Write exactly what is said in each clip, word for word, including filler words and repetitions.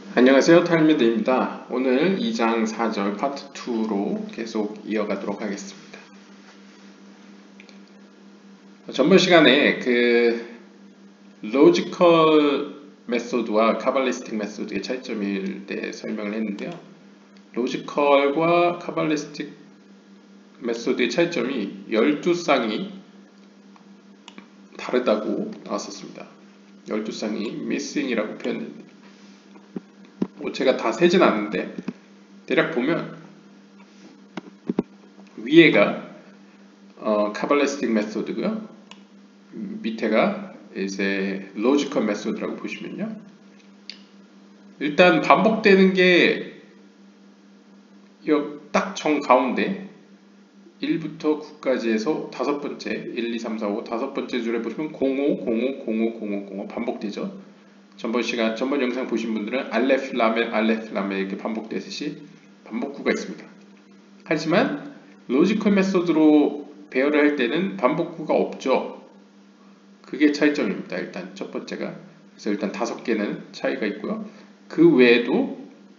안녕하세요, 탈미드입니다. 오늘 이 장 사 절 파트 이로 계속 이어가도록 하겠습니다. 전번 시간에 그 로지컬 메소드와 카발리스틱 메소드의 차이점일 때 설명을 했는데요. 로지컬과 카발리스틱 메소드의 차이점이 열두 쌍이 다르다고 나왔었습니다. 열두 쌍이 missing이라고 표현했는데 뭐 제가 다 세진 않는데 대략 보면 위에가 어, 카발리스틱 메소드고요. 밑에가 이제 로지컬 메소드라고 보시면요. 일단 반복되는 게 딱 정 가운데 일부터 구까지 해서 다섯 번째 일, 이, 삼, 사, 오 다섯 번째 줄에 보시면 공오, 공오, 공오, 공오, 공오 반복되죠. 전번 시간, 전번 영상 보신 분들은 알레프, 라멜, 알레프, 라멜 이렇게 반복되듯이 반복구가 있습니다. 하지만 로지컬 메소드로 배열을 할 때는 반복구가 없죠. 그게 차이점입니다. 일단 첫 번째가. 그래서 일단 다섯 개는 차이가 있고요. 그 외에도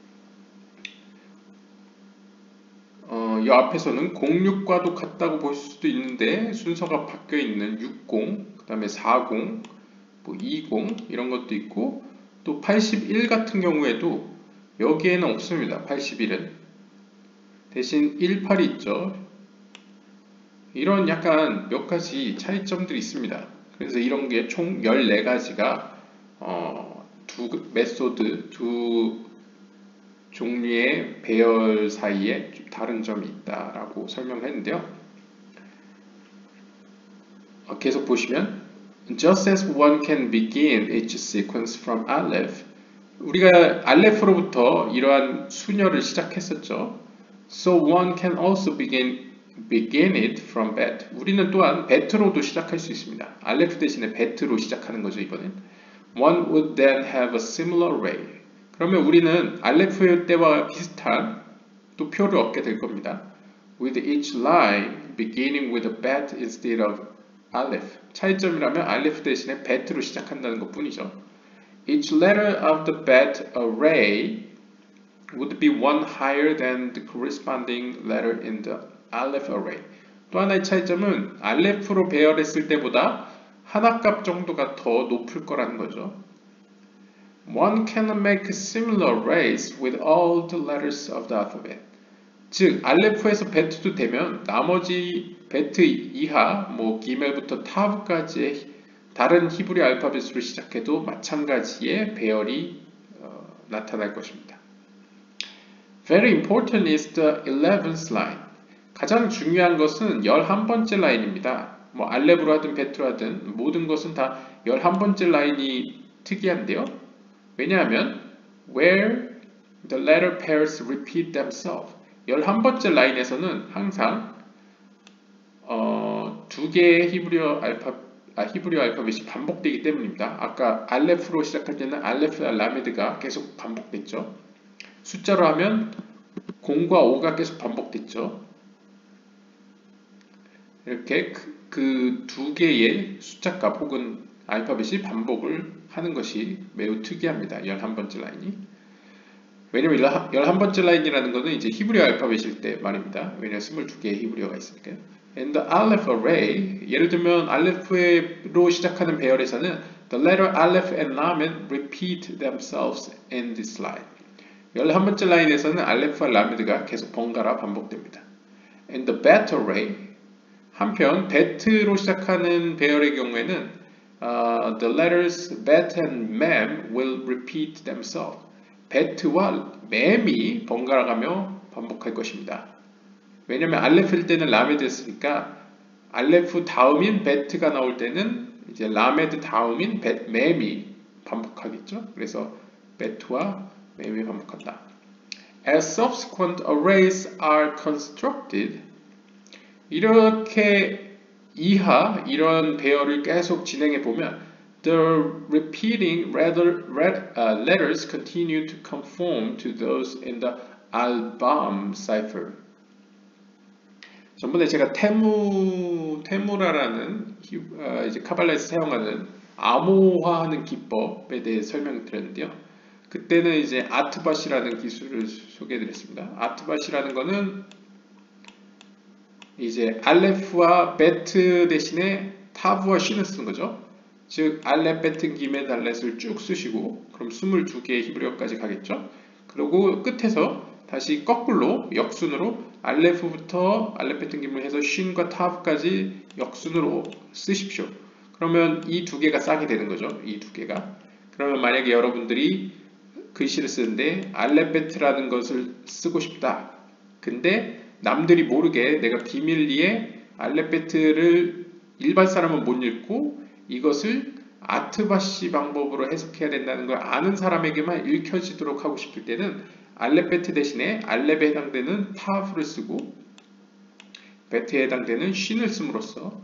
어, 이 앞에서는 공육과도 같다고 볼 수도 있는데 순서가 바뀌어 있는 육십, 그 다음에 사십, 뭐 이십 이런 것도 있고 또 팔십일 같은 경우에도 여기에는 없습니다. 팔십일은 대신 십팔이 있죠. 이런 약간 몇 가지 차이점들이 있습니다. 그래서 이런 게 총 열네 가지가 어, 두 메소드, 두 종류의 배열 사이에 다른 점이 있다라고 설명을 했는데요. 어, 계속 보시면 Just as one can begin each sequence from Aleph 우리가 알레프로부터 이러한 수녀를 시작했었죠. So one can also begin begin it from bet. 우리는 또한 bet로도 시작할 수 있습니다. 알레프 대신에 bet로 시작하는 거죠, 이번엔. One would then have a similar array. 그러면 우리는 알레프 때와 비슷한 또 표를 얻게 될 겁니다. With each line beginning with a bet instead of aleph. 차이점이라면 알레프 대신에 bet로 시작한다는 것 뿐이죠. Each letter of the bet array would be one higher than the corresponding letter in the aleph array. 또 하나의 차이점은 알레프로 배열했을 때보다 하나 값 정도가 더 높을 거라는 거죠. One cannot make similar arrays with all the letters of the alphabet. 즉, 알레프에서 베트도 되면 나머지 베트 이하, 뭐 기멜부터 타브까지의 다른 히브리 알파벳으로 시작해도 마찬가지의 배열이 어, 나타날 것입니다. Very important is the eleventh line. 가장 중요한 것은 열한 번째 라인입니다. 뭐 알레브로 하든 베트로 하든 모든 것은 다 열한 번째 라인이 특이한데요. 왜냐하면 where the letter pairs repeat themselves. 열한 번째 라인에서는 항상 어, 두 개의 히브리어 알파 아, 히브리어 알파벳이 반복되기 때문입니다. 아까 알레프로 시작할 때는 알레프와 라메드가 계속 반복됐죠. 숫자로 하면 공과 오가 계속 반복됐죠. 이렇게 그 두 개의 숫자값 혹은 알파벳이 반복을 하는 것이 매우 특이합니다. 열한 번째 라인이. 왜냐면 열한 번째 라인이라는 것은 이제 히브리어 알파벳일 때 말입니다. 왜냐면 이십이 개의 히브리어가 있으니까요. And the aleph array, 예를 들면 알레프로 시작하는 배열에서는 the letter aleph and lamed repeat themselves in this line. 열한 번째 라인에서는 알레프와 라메드가 계속 번갈아 반복됩니다. And the bet array, 한편 bet로 시작하는 배열의 경우에는 uh, the letters bet and mem will repeat themselves. bet와 mem이 번갈아가며 반복할 것입니다. 왜냐면 알레프일 때는 라메드였으니까 알레프 다음인 bet가 나올 때는 이제 라메드 다음인 bet, mem이 반복하겠죠. 그래서 bet와 mem이 반복한다. As subsequent arrays are constructed, 이렇게 이하 이런 배열을 계속 진행해 보면 the repeating rather, uh, letters continue to conform to those in the album cipher. 전번에 제가 테무, 테무라라는 어, 이제 카발라에서 사용하는 암호화하는 기법에 대해 설명드렸는데요. 그때는 이제 아트밭이라는 기술을 소개해드렸습니다. 아트밭이라는 거는 이제 알레프와 베트 대신에 타브와 쉰을 쓰는 거죠. 즉 알렛, 베트, 기메, 달렛을 쭉 쓰시고 그럼 이십이 개의 히브리어까지 가겠죠. 그리고 끝에서 다시 거꾸로 역순으로 알레프부터 알렛, 베트, 기메 해서 쉰과 타브까지 역순으로 쓰십시오. 그러면 이 두 개가 싹이 되는 거죠. 이 두 개가. 그러면 만약에 여러분들이 글씨를 쓰는데 알렛, 베트라는 것을 쓰고 싶다. 근데 남들이 모르게 내가 비밀리에 알렛, 베트를 일반 사람은 못 읽고 이것을 아트바시 방법으로 해석해야 된다는 걸 아는 사람에게만 읽혀지도록 하고 싶을 때는 알렛, 베트 대신에 알렛에 해당되는 타브를 쓰고 베트에 해당되는 쉰을 씀으로써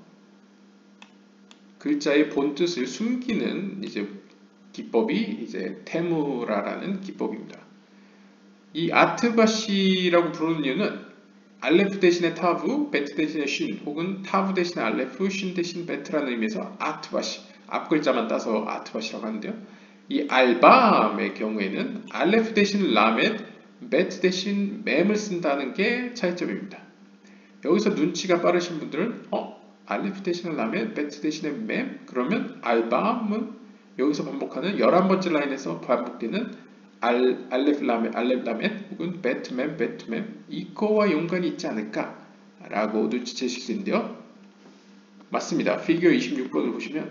글자의 본 뜻을 숨기는 이제 기법이 이제 테무라라는 기법입니다. 이 아트바시라고 부르는 이유는 알레프 대신에 타브, 베트 대신에 쉰 혹은 타브 대신에 알레프, 쉰 대신 베트라는 의미에서 아트바시, 앞글자만 따서 아트바시라고 하는데요. 이 알밤의 경우에는 알레프 대신 라멧, 베트 대신 맴을 쓴다는 게 차이점입니다. 여기서 눈치가 빠르신 분들은 어? 알레프 대신에 라멧, 베트 대신에 맴? 그러면 알밤은 여기서 반복하는 열한 번째 라인에서 반복되는 알, 알레프 라멧, 알레프 라멧 혹은 베트맨, 베트맨 이거와 연관이 있지 않을까 라고 눈치채실 수 있는데요. 맞습니다. 피규어 이십육 번을 보시면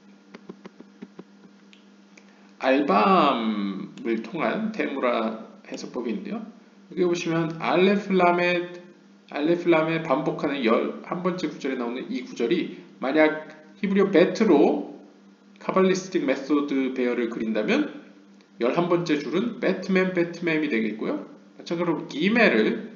알밤을 통한 테무라 해석법인데요. 여기 보시면 알레프 라멧, 알레프 라멧 반복하는 열한 번째 구절에 나오는 이 구절이 만약 히브리어 베트로 카발리스틱 메소드 배열을 그린다면 열한 번째 줄은 배트맨, 배트맨이 되겠고요. 마찬가지로 기멜을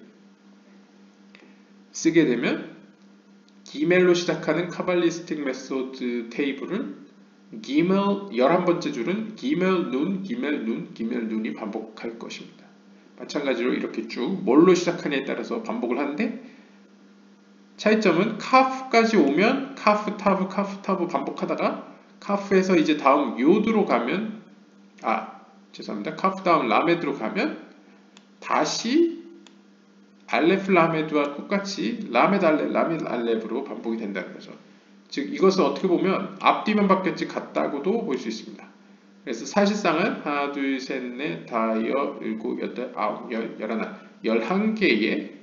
쓰게 되면 기멜로 시작하는 카발리스틱 메소드 테이블은 기멜 열한 번째 줄은 기멜 눈, 기멜 눈, 기멜 눈이 반복할 것입니다. 마찬가지로 이렇게 쭉 뭘로 시작하냐에 따라서 반복을 하는데 차이점은 카프까지 오면 카프, 타브, 카프, 타브 반복하다가 카프에서 이제 다음 요드로 가면 아 죄송합니다. 카프 다음 라메드로 가면 다시 알레프 라메드와 똑같이 라메드 알레, 라메드 알레브로 반복이 된다는 거죠. 즉 이것은 어떻게 보면 앞뒤만 바뀌었지 같다고도 볼 수 있습니다. 그래서 사실상은 하나, 둘, 셋, 넷, 다, 여, 일곱, 여덟, 아홉, 열, 열하나, 열한 개의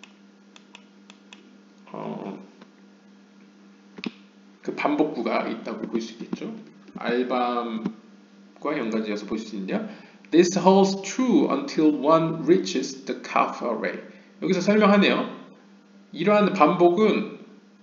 어, 그 반복구가 있다고 볼 수 있겠죠. 알밤과 연관지어서 볼 수 있는데요. This holds true until one reaches the kaf array. 여기서 설명하네요. 이러한 반복은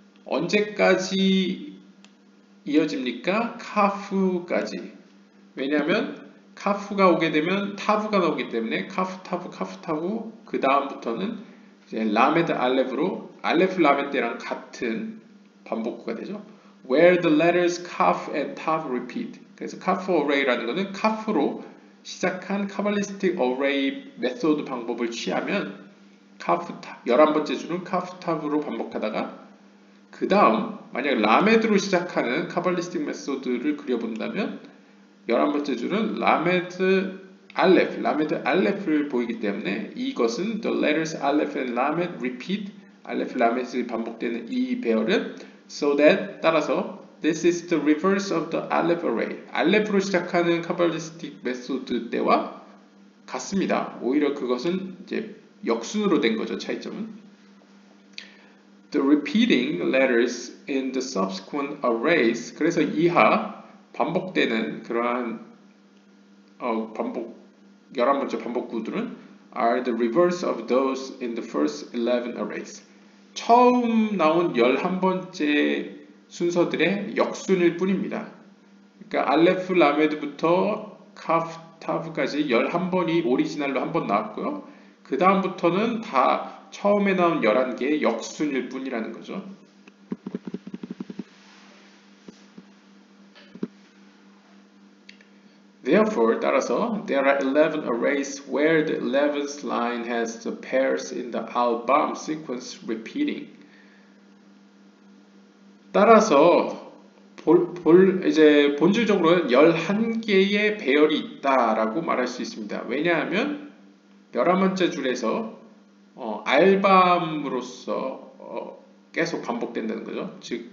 언제까지 이어집니까? 카프까지. 왜냐하면 카프가 오게 되면 타브가 나오기 때문에 카프, 타브, 카프, 타브 그 다음부터는 이제 라메드 알레브로 알레프 라메드랑 같은 반복구가 되죠. Where the letters kaf and tav repeat. 그래서 kaf array라는 것은 카프로 시작한 카발리스틱 어레이 메소드 방법을 취하면 카프 열한 번째 줄은 카프 탑으로 반복하다가 그 다음 만약 라메드로 시작하는 카발리스틱 메소드를 그려본다면 열한 번째 줄은 라메드 알레프, 라메드 알레프를 보이기 때문에 이것은 the letters 알레프 and 라메드 repeat 알레프 라메드가 반복되는 이 배열은 so that 따라서 This is the reverse of the Aleph array. 알레프로 시작하는 카발리스틱 메소드 때와 같습니다. 오히려 그것은 이제 역순으로 된 거죠. 차이점은. The repeating letters in the subsequent arrays. 그래서 이하 반복되는 그러한 어, 반복 열한 번째 반복구들은 are the reverse of those in the first eleven arrays. 처음 나온 열한 번째 순서들의 역순일 뿐입니다. 그러니까 알레프 라메드부터 카프 타브까지 열한 번이 오리지널로 한 번 나왔고요. 그 다음부터는 다 처음에 나온 열한 개의 역순일 뿐이라는 거죠. Therefore, 따라서 there are eleven arrays where the eleventh line has the pairs in the album sequence repeating. 따라서 볼, 볼, 이제 본질적으로는 열한 개의 배열이 있다라고 말할 수 있습니다. 왜냐하면 열한 번째 줄에서 어, 알밤으로서 어, 계속 반복된다는 거죠. 즉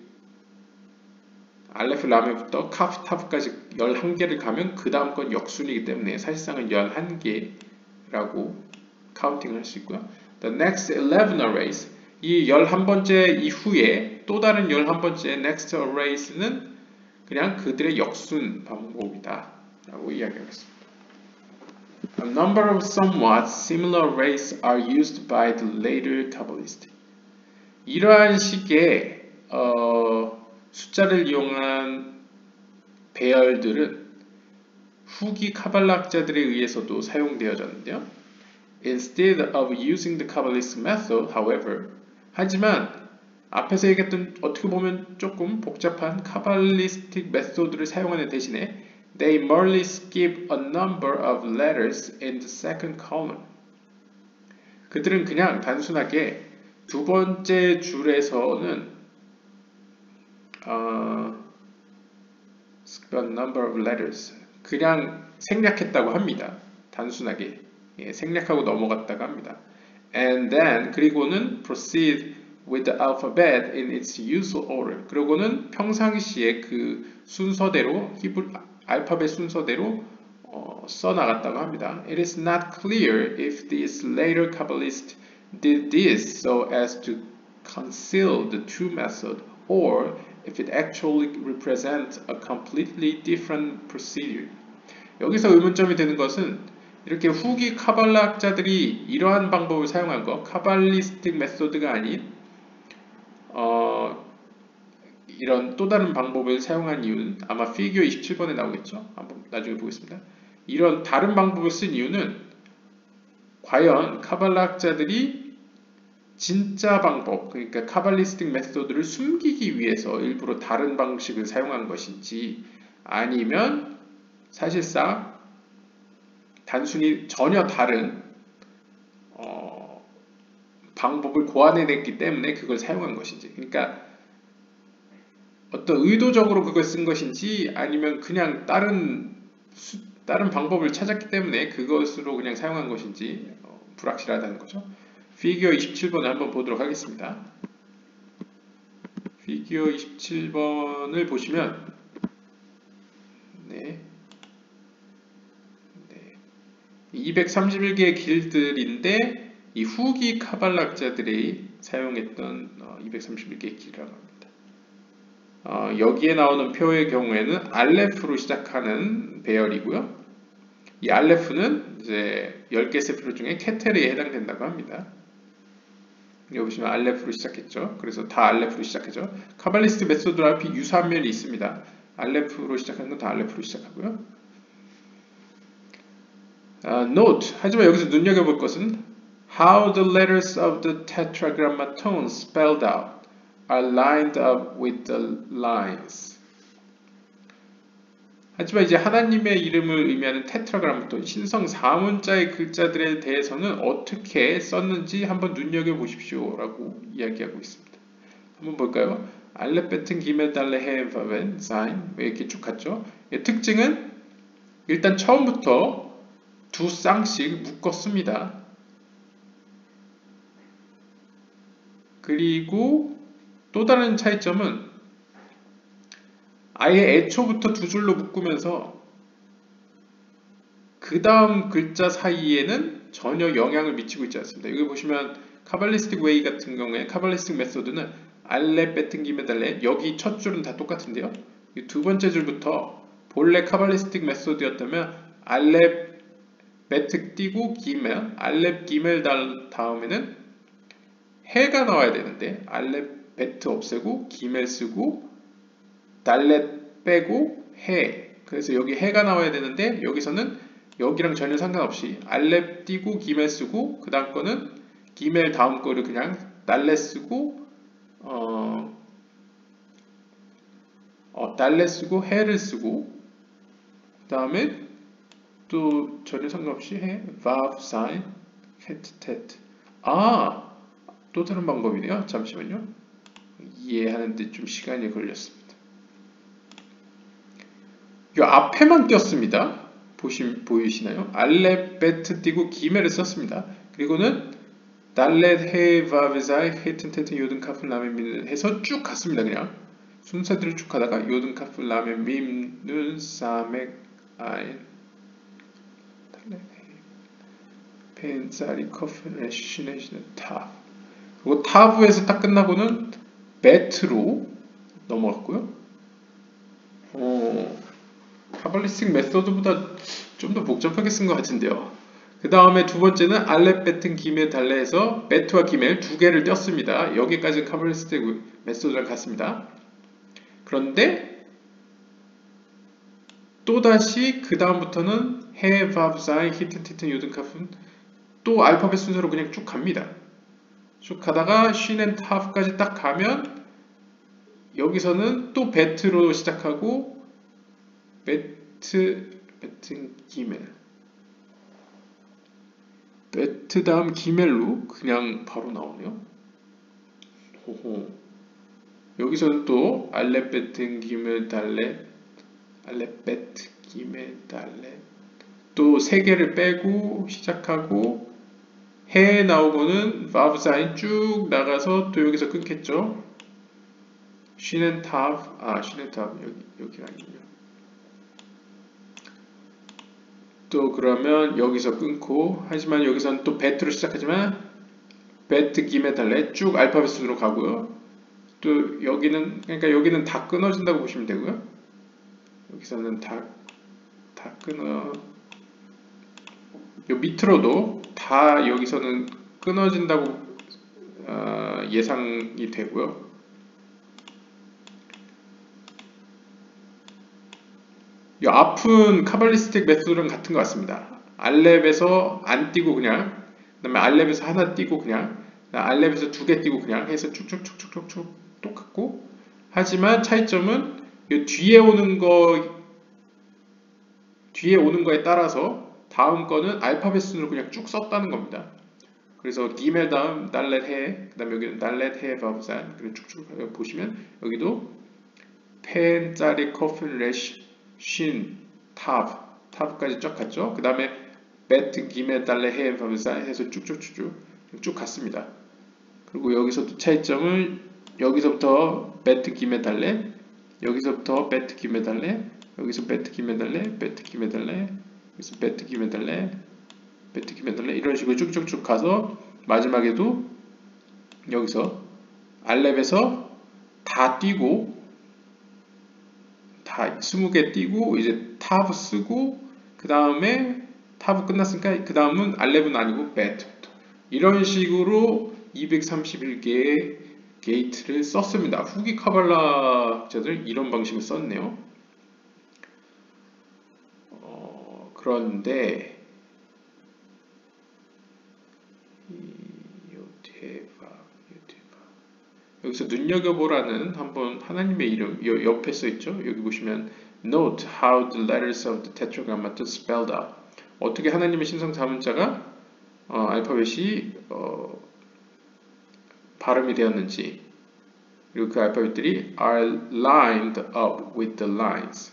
알레프 라메부터 카프 타프까지 열한 개를 가면 그 다음 건 역순이기 때문에 사실상은 열한 개라고 카운팅을 할 수 있고요. The next eleven arrays, 이 열한 번째 이후에 또 다른 열한 번째 next arrays는 그냥 그들의 역순 방법이다 라고 이야기하겠습니다. A number of somewhat similar arrays are used by the later Kabbalists. 이러한 식의 어, 숫자를 이용한 배열들은 후기 카발락자들에 의해서도 사용되어졌는데요. Instead of using the Kabbalist method, however, 하지만 앞에서 얘기했던 어떻게 보면 조금 복잡한 카발리스틱 메소드를 사용하는 대신에 they merely skip a number of letters in the second column. 그들은 그냥 단순하게 두 번째 줄에서는 어, skip a number of letters 그냥 생략했다고 합니다. 단순하게 예, 생략하고 넘어갔다고 합니다. And then 그리고는 proceed with the alphabet in its usual order. 그리고는 평상시에 그 순서대로 히브리 알파벳 순서대로 어, 써 나갔다고 합니다. It is not clear if these later Kabbalists did this so as to conceal the true method or if it actually represents a completely different procedure. 여기서 의문점이 되는 것은 이렇게 후기 카발라학자들이 이러한 방법을 사용한 거, 카발리스틱 메소드가 아닌 어, 이런 또 다른 방법을 사용한 이유는 아마 피규어 이십칠 번에 나오겠죠. 한번 나중에 보겠습니다. 이런 다른 방법을 쓴 이유는 과연 카발라학자들이 진짜 방법, 그러니까 카발리스틱 메소드를 숨기기 위해서 일부러 다른 방식을 사용한 것인지 아니면 사실상 단순히 전혀 다른 어, 방법을 고안해냈기 때문에 그걸 사용한 것인지, 그러니까 어떤 의도적으로 그걸 쓴 것인지 아니면 그냥 다른 수, 다른 방법을 찾았기 때문에 그것으로 그냥 사용한 것인지 어, 불확실하다는 거죠. 피규어 이십칠 번을 한번 보도록 하겠습니다. 피규어 이십칠 번을 보시면 네. 이백삼십일 개의 길들인데 이 후기 카발락자들이 사용했던 어, 이백삼십일 개의 길이라고 합니다. 어, 여기에 나오는 표의 경우에는 알레프로 시작하는 배열이고요. 이 알레프는 이제 열 개 세피로 중에 케텔에 해당된다고 합니다. 여기 보시면 알레프로 시작했죠. 그래서 다 알레프로 시작하죠. 카발리스트 메소드와 유사한 면이 있습니다. 알레프로 시작하는 건 다 알레프로 시작하고요. Uh, note, 하지만 여기서 눈여겨볼 것은 how the letters of the tetragrammaton spelled out are lined up with the lines. 하지만 이제 하나님의 이름을 의미하는 테트라그라마톤, 신성 사문자의 글자들에 대해서는 어떻게 썼는지 한번 눈여겨보십시오 라고 이야기하고 있습니다. 한번 볼까요? 알렙 베튼 기멜 달레 헤 바벤 사인 이렇게 쭉 갔죠. 특징은 일단 처음부터 두 쌍씩 묶었습니다. 그리고 또 다른 차이점은 아예 애초부터 두 줄로 묶으면서 그 다음 글자 사이에는 전혀 영향을 미치고 있지 않습니다. 여기 보시면 카발리스틱 웨이 같은 경우에 카발리스틱 메소드는 알렙 베튼 기멜 달레 여기 첫 줄은 다 똑같은데요. 이 두 번째 줄부터 본래 카발리스틱 메소드였다면 알렙 베트 띄고 기멜, 알렙 기멜 다음에는 해가 나와야 되는데 알렙 베트 없애고 기멜 쓰고 달렛 빼고 해, 그래서 여기 해가 나와야 되는데 여기서는 여기랑 전혀 상관없이 알렙 띄고 기멜 쓰고 그 다음 거는 기멜 다음 거를 그냥 달렛 쓰고 어, 어, 달렛 쓰고 해를 쓰고 그 다음에 또 전혀 상관없이 해, vav, sign, het, tet. 아, 또 다른 방법이네요. 잠시만요. 이해하는데 좀 시간이 걸렸습니다. 이 앞에만 띄었습니다. 보시, 보이시나요? 알렙, 베트 띄고 기메를 썼습니다. 그리고는 달렛, 해, 바베자이, 헤튼, 테튼, 요든, 카푼, 라멘, 민 해서 쭉 갔습니다. 그냥 순서대로 쭉 가다가 요든, 카푼, 라멘, 밈, 눈, 사맥, 아인, 달렛, 펜, 쌀이, 커피, 시네, 시네, 탑. 그리고 타브에서 딱 끝나고는 베트로 넘어갔고요. 어, 카발리스틱 메소드보다 좀 더 복잡하게 쓴 것 같은데요. 그 다음에 두 번째는 알렙, 베튼, 기멜, 달레에서 베트와 기멜 두 개를 띄었습니다. 여기까지 카발리스틱 메소드랑 같습니다. 그런데 또다시 그 다음부터는 해, 바브, 사인, 히튼, 티튼, 요든, 카푼 또 알파벳 순서로 그냥 쭉 갑니다. 쭉 가다가 쉰 앤 타프까지 딱 가면 여기서는 또 베트로 시작하고 베트, 베튼, 기멜 베트 다음 기멜로 그냥 바로 나오네요. 호호. 여기서는 또 알렙, 베튼, 기멜, 달렛 알렙, 베트, 기멜, 달렛 또 세 개를 빼고 시작하고 해 나오고는 바브 사인 쭉 나가서 또 여기서 끊겠죠. 쉬는 탑, 아 쉬는 탑 여기 여기 아니군요. 또 그러면 여기서 끊고 하지만 여기서는 또 베트로 시작하지만 베트, 기메, 달렛 쭉 알파벳 순으로 가고요. 또 여기는 그러니까 여기는 다 끊어진다고 보시면 되고요. 여기서는 다 다 끊어. 요 밑으로도 다 여기서는 끊어진다고 어, 예상이 되고요. 이 앞은 카발리스틱 메소드랑 같은 것 같습니다. 알렙에서 안 띄고 그냥, 그 다음에 알렙에서 하나 띄고 그냥, 알렙에서 두 개 띄고 그냥 해서 쭉쭉쭉쭉쭉쭉 똑같고, 하지만 차이점은 이 뒤에 오는 거, 뒤에 오는 거에 따라서 다음 거는 알파벳 순으로 그냥 쭉 썼다는 겁니다. 그래서 기멜 다음 달렛 해, 그 다음에 여기는 달렛 해 바브산, 그리고 쭉쭉 보시면 여기도 펜, 짜리, 커핀, 레시, 신, 탑, 탑까지 쫙 갔죠. 그 다음에 베트, 기메, 달레, 해, 바브산 해서 쭉쭉쭉쭉 쭉 갔습니다. 그리고 여기서도 차이점을 여기서부터 베트, 기메, 달레, 여기서부터 베트, 기메, 달레, 여기서 베트, 기메, 달레, 베트, 기메, 달레, 여기서 베트, 기메, 달레, 베트, 기메, 달레 이런 식으로 쭉쭉쭉 가서 마지막에도 여기서 알렙에서 다 띄고 다 스무 개 띄고 이제 타브 쓰고 그 다음에 타브 끝났으니까 그 다음은 알렙은 아니고 베트부터 이런 식으로 이백삼십일 개의 게이트를 썼습니다. 후기 카발라 학자들 이런 방식을 썼네요. 어, 그런데 여기서 눈여겨보라는 한번 하나님의 이름 옆에 써있죠. 여기 보시면 Note how the letters of the tetragrammaton spelled out. 어떻게 하나님의 신성 자문자가 어, 알파벳이 어, 발음이 되었는지 그리고 그 알파벳들이 are lined up with the lines.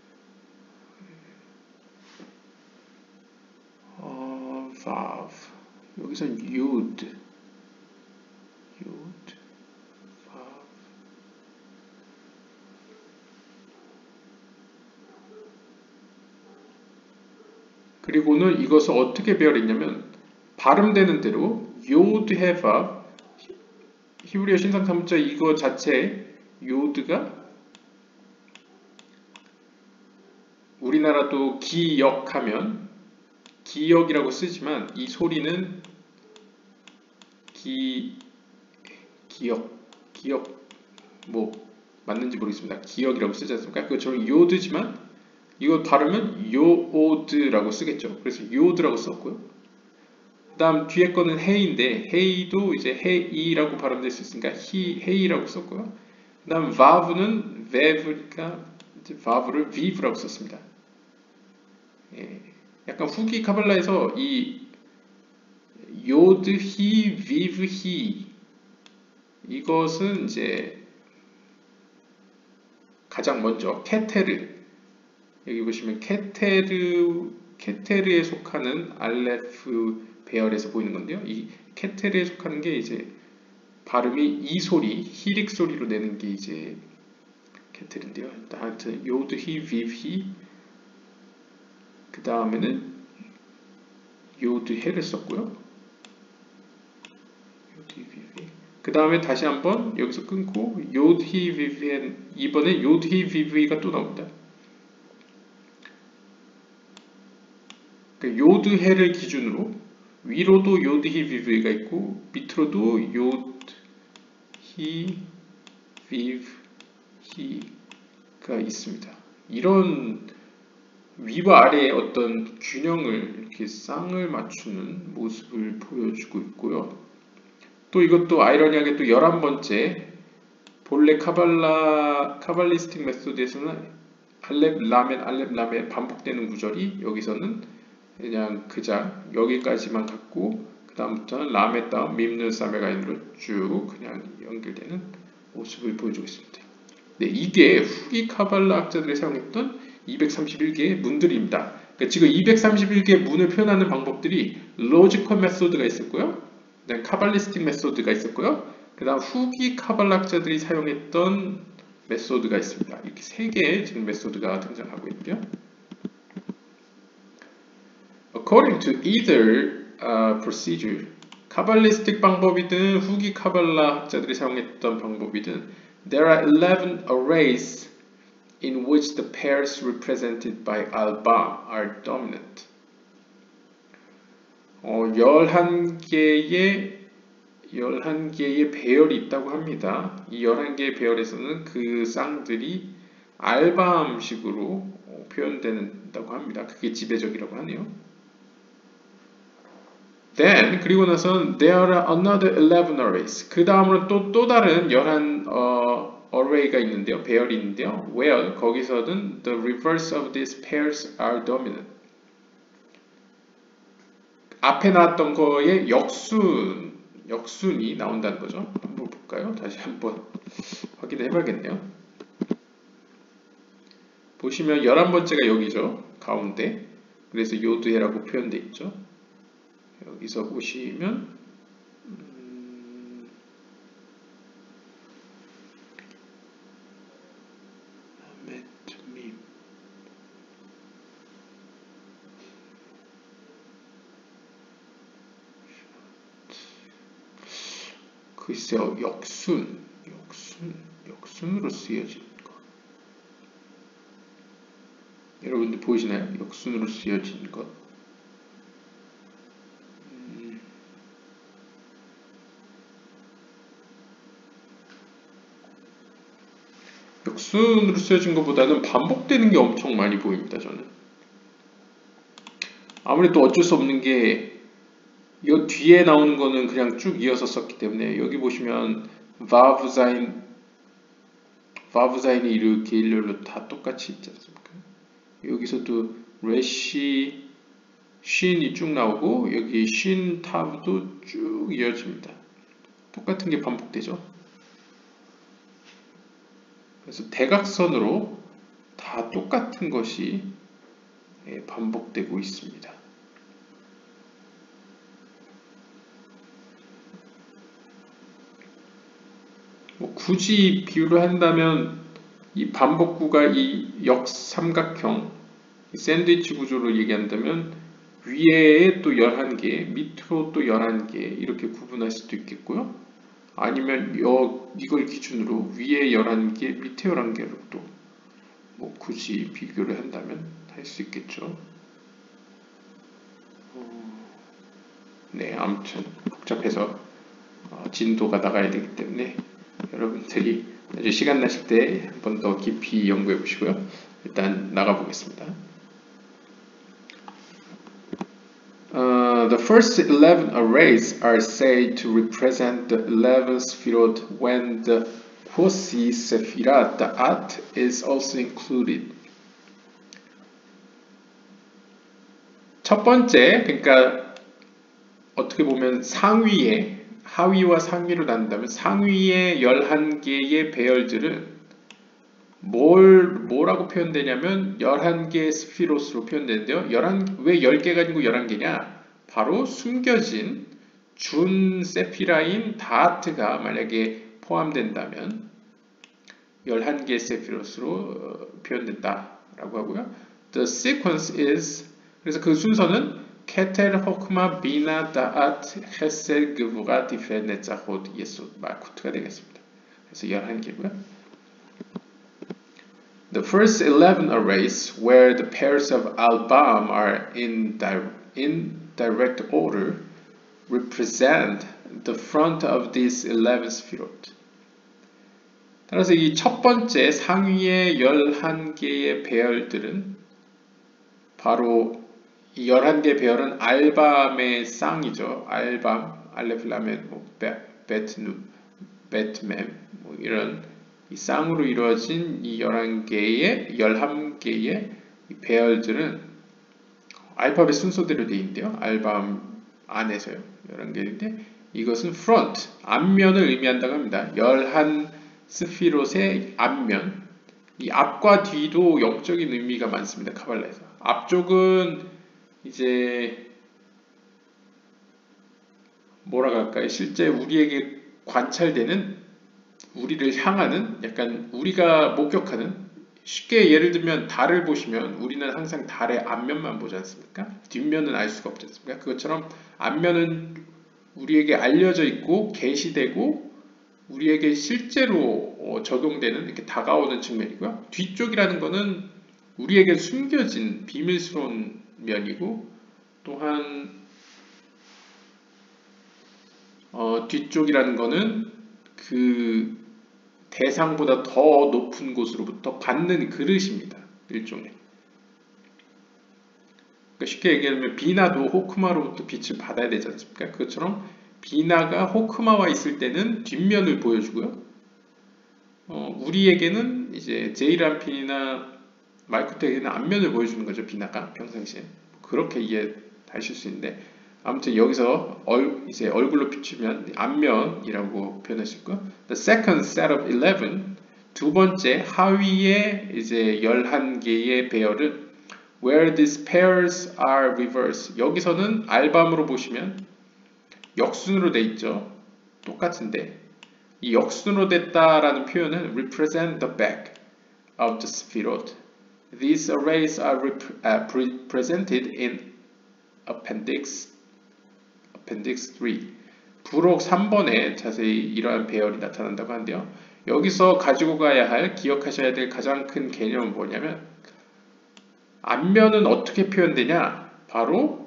어, vav 여기서 yud yud 그리고는 이것을 어떻게 배열했냐면 발음되는 대로 요드 해밥 히브리어 신상 사문자 이거 자체 요드가 우리나라도 기역하면 기역이라고 쓰지만 이 소리는 기 기역 기역 뭐 맞는지 모르겠습니다. 기역이라고 쓰지 않습니까? 그것처럼 요드지만 이거 발음은 요오드라고 쓰겠죠. 그래서 요드라고 썼고요. 그 다음 뒤에 거는 헤이인데 헤이도 이제 헤이라고 발음될 수 있으니까 히, 헤이라고 썼고요. 그 다음 바브는 베브니까 이제 바브를 비브라고 썼습니다. 예, 약간 후기 카발라에서 이 요드 히, 비브 히 이것은 이제 가장 먼저 케테르 여기 보시면 케테르, 케테르에 속하는 알레프 배열에서 보이는 건데요. 이 케테르에 속하는 게 이제 발음이 이 소리, 히릭 소리로 내는 게 이제 케테르인데요. 하여튼 요드, 히, 비브, 히. 그 다음에는 요드, 해를 썼고요. 요드, 히, 비브, 히. 그 다음에 다시 한번 여기서 끊고 요드, 히, 비브, 히. 이번에 요드, 히, 비브, 히가 또 나옵니다. 그러니까 요드, 해를 기준으로 위로도 요드, 히, 비브, 히가 있고 밑으로도 요드, 히, 비브, 히가 있습니다. 이런 위와 아래의 어떤 균형을 이렇게 쌍을 맞추는 모습을 보여주고 있고요. 또 이것도 아이러니하게 또 열한 번째 본래 카발라, 카발리스틱 메소드에서는 알렙, 라멘, 알렙, 라멘 반복되는 구절이 여기서는 그냥 그장 여기까지만 갖고 그 다음부터는 라멘 다음 밈느 사메가인으로 쭉 그냥 연결되는 모습을 보여주고 있습니다. 네, 이게 후기 카발라 학자들이 사용했던 이백삼십일 개의 문들입니다. 그러니까 지금 이백삼십일 개의 문을 표현하는 방법들이 로지컬 메소드가 있었고요. 그다음 카발리스틱 메소드가 있었고요. 그 다음 후기 카발라 학자들이 사용했던 메소드가 있습니다. 이렇게 세 개의 지금 메소드가 등장하고 있고요. According to either uh, procedure, 카발리스틱 방법이든 후기 카발라 학자들이 사용했던 방법이든 there are eleven arrays in which the pairs represented by alba are dominant. 어, 열한 개의 열한 개의 배열이 있다고 합니다. 이 열한 개의 배열에서는 그 쌍들이 알바음식으로 표현된다고 합니다. 그게 지배적이라고 하네요. Then 그리고 나선 there are another eleven arrays. 그 다음으로 또 또 다른 열한 어, array가 있는데요. 배열이 있는데요. Where 거기서는 the reverse of these pairs are dominant. 앞에 나왔던 거에 역순 역순이 나온다는 거죠. 한번 볼까요? 다시 한번 확인해 봐야겠네요. 보시면 열한 번째가 여기죠. 가운데. 그래서 요드해라고 표현되어 있죠. 여기서 보시면 음, 글쎄요, 역순, 역순, 역순으로 쓰여진 거. 여러분들 보이시나요? 역순으로 쓰여진 것. 음, 역순으로 쓰여진 것보다는 반복되는 게 엄청 많이 보입니다, 저는. 아무래도 어쩔 수 없는 게 이 뒤에 나오는 거는 그냥 쭉 이어서 썼기 때문에 여기 보시면 바브자인 바브자인이 이렇게 일렬로 다 똑같이 있지 않습니까? 여기서도 레시 쉰이 쭉 나오고 여기 쉰 타브도 쭉 이어집니다. 똑같은 게 반복되죠. 그래서 대각선으로 다 똑같은 것이 반복되고 있습니다. 뭐 굳이 비유를 한다면 이 반복구가 이 역삼각형 샌드위치 구조로 얘기한다면 위에 또 열한 개, 밑으로 또 열한 개 이렇게 구분할 수도 있겠고요. 아니면 여, 이걸 기준으로 위에 열한 개, 밑에 열한 개로 또 뭐 굳이 비교를 한다면 할 수 있겠죠. 어, 네, 아무튼 복잡해서 어, 진도가 나가야 되기 때문에 여러분들이 아주 시간 나실 때 한 번 더 깊이 연구해 보시고요. 일단 나가 보겠습니다. Uh, the first eleven arrays are said to represent the eleven sefirot when the Quasi Sefirat, the At, is also included. 첫 번째, 그러니까 어떻게 보면 상위에 하위와 상위로 나눈다면 상위의 열한 개의 배열들은 뭘, 뭐라고 표현되냐면 열한 개의 스피로스로 표현되는데요. 열한, 왜 열 개가 아니고 열한 개냐? 바로 숨겨진 준 세피라인 다트가 만약에 포함된다면 열한 개의 세피로스로 표현된다라고 하고요. The sequence is, 그래서 그 순서는 케텔 호크마 비나 다앗 헤셀 그부가 디페네자호드 예수 마쿠트가 되겠습니다. 그래서 열한 개고요. The first eleven arrays where the pairs of album are in, di in direct order represent the front of these eleven sphirot. 따라서 이 첫 번째 상위의 열한 개의 배열들은 바로 이 열한 개 배열은 알밤의 쌍이죠. 알밤, 알레플라멘, 뭐 베트누, 베트맴 뭐 이런 이 쌍으로 이루어진 이 열한 개의 열한 개의 배열들은 알파벳 순서대로 되어 있는데요. 알밤 안에서요. 열한 개인데 이것은 front, 앞면을 의미한다고 합니다. 열한 스피롯의 앞면, 이 앞과 뒤도 영적인 의미가 많습니다. 카발라에서. 앞쪽은 이제 뭐라고 할까요? 실제 우리에게 관찰되는, 우리를 향하는, 약간 우리가 목격하는, 쉽게 예를 들면 달을 보시면 우리는 항상 달의 앞면만 보지 않습니까? 뒷면은 알 수가 없지 않습니까? 그것처럼 앞면은 우리에게 알려져 있고 계시되고 우리에게 실제로 적용되는, 이렇게 다가오는 측면이고요. 뒤쪽이라는 것은 우리에게 숨겨진 비밀스러운 면이고, 또한 어, 뒤쪽이라는 것은 그 대상보다 더 높은 곳으로부터 받는 그릇입니다. 일종의. 그러니까 쉽게 얘기하면 비나도 호크마로부터 빛을 받아야 되지 않습니까? 그것처럼 비나가 호크마와 있을 때는 뒷면을 보여주고요. 어, 우리에게는 이제 제이람핀이나 말쿠텍에는 앞면을 보여주는 거죠. 비나가 평상시에. 그렇게 이해하실 수 있는데, 아무튼 여기서 얼, 이제 얼굴로 비추면 앞면이라고 표현할 수 있고요. The second set of eleven, 두 번째 하위의 이제 열한 개의 배열은 where these pairs are reversed. 여기서는 알밤으로 보시면 역순으로 돼 있죠. 똑같은데 이 역순으로 됐다라는 표현은 represent the back of the sphirot. These arrays are rep uh, presented in appendix appendix three. 부록 삼 번에 자세히 이러한 배열이 나타난다고 하는데요. 여기서 가지고 가야 할, 기억하셔야 될 가장 큰 개념은 뭐냐면, 앞면은 어떻게 표현되냐? 바로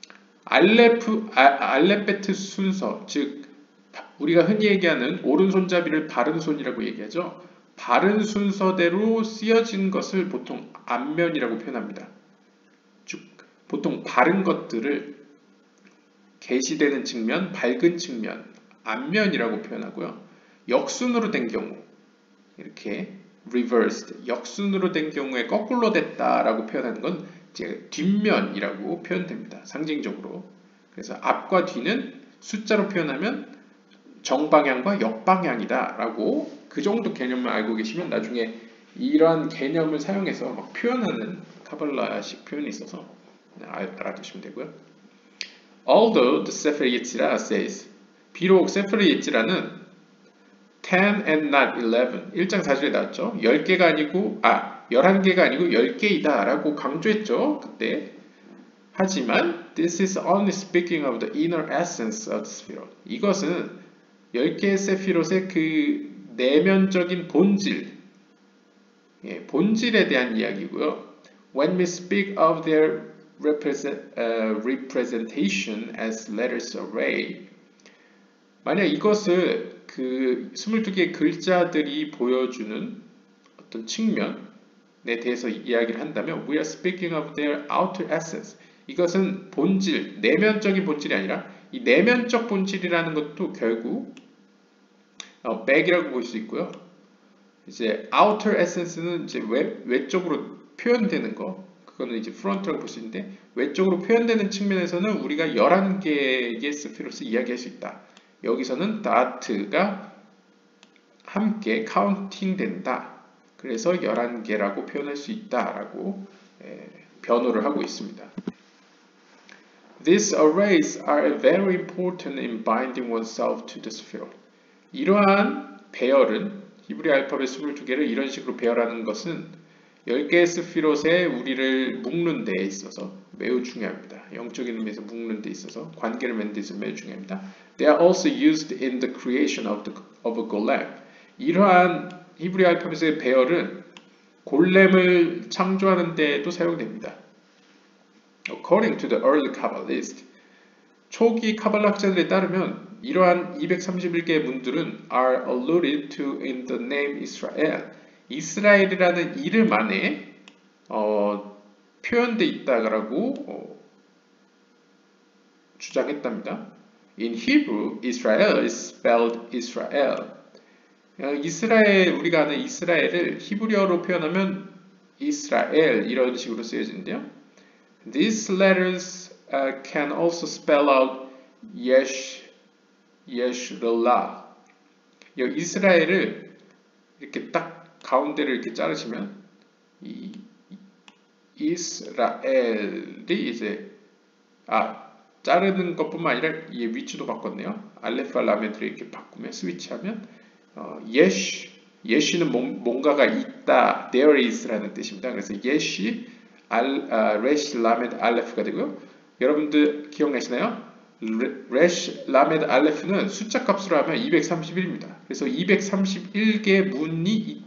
알레프, 아, 알레베트 순서, 즉 우리가 흔히 얘기하는 오른손잡이를 바른 손이라고 얘기하죠. 바른 순서대로 쓰여진 것을 보통 앞면이라고 표현합니다. 즉 보통 바른 것들을 게시되는 측면, 밝은 측면, 앞면이라고 표현하고요. 역순으로 된 경우, 이렇게 reversed, 역순으로 된 경우에 거꾸로 됐다라고 표현하는 건 이제 뒷면이라고 표현됩니다. 상징적으로. 그래서 앞과 뒤는 숫자로 표현하면 정방향과 역방향이다 라고, 그 정도 개념을 알고 계시면 나중에 이러한 개념을 사용해서 막 표현하는 카발라식 표현이 있어서 알아두시면 되고요. Although the Sefer Yetzirah says, 비록 세fer 예지라는 ten and not eleven, 일 장 사 절에 나왔죠. 열 개가 아니고, 아, 열한 개가 아니고 열 개이다 라고 강조했죠. 그때. 하지만 this is only speaking of the inner essence of the Sephirot. 이것은 열 개의 세피롯의 그 내면적인 본질, 예, 본질에 대한 이야기고요. When we speak of their represent, uh, representation as letters array, 만약 이것을 그 스물두 개의 글자들이 보여주는 어떤 측면에 대해서 이야기를 한다면 we are speaking of their outer essence. 이것은 본질, 내면적인 본질이 아니라 이 내면적 본질이라는 것도 결국 어, back이라고 볼 수 있고요. 이제 outer essence는 이제 외, 외적으로 표현되는 거, 그거는 이제 front라고 볼 수 있는데, 외적으로 표현되는 측면에서는 우리가 열한 개의 스피롯을 이야기할 수 있다. 여기서는 다트가 함께 카운팅 된다. 그래서 열한 개라고 표현할 수 있다라고 예, 변호를 하고 있습니다. These arrays are very important in binding oneself to the spherot. 이러한 배열은 히브리 알파벳 이십이 개를 이런 식으로 배열하는 것은 열 개의 스피롯에 우리를 묶는 데 있어서 매우 중요합니다. 영적인 의미에서 묶는 데 있어서 관계를 맺는 데 있어서 매우 중요합니다. They are also used in the creation of, the, of a golem. 이러한 히브리 알파벳의 배열은 골렘을 창조하는 데에도 사용됩니다. According to the early Kabbalist, 초기 카발락자들에 따르면 이러한 이백삼십일 개의 문들은 are alluded to in the name Israel. 이스라엘이라는 이름 안에 어, 표현되어 있다라고 어, 주장했답니다. In Hebrew, Israel is spelled Israel. 이스라엘, 우리가 아는 이스라엘을 히브리어로 표현하면 이스라엘 이런 식으로 쓰여지는데요. These letters uh, can also spell out Yesh, Yeshrelah. 이스라엘을 이렇게 딱 가운데를 이렇게 자르시면 이 이스라엘이 이제 아 자르는 것뿐만 아니라 이 위치도 바꿨네요. 알레파 라메드를 이렇게 바꾸면 스위치하면 어, 예시 예시는 뭔가가 있다, there is라는 뜻입니다. 그래서 예시 알, 아, 레시 라메드 알레프가 되고요. 여러분들 기억나시나요? 레시 라메드 알레프는 숫자 값으로 하면 이백삼십일입니다. 그래서 이백삼십일 개의 문이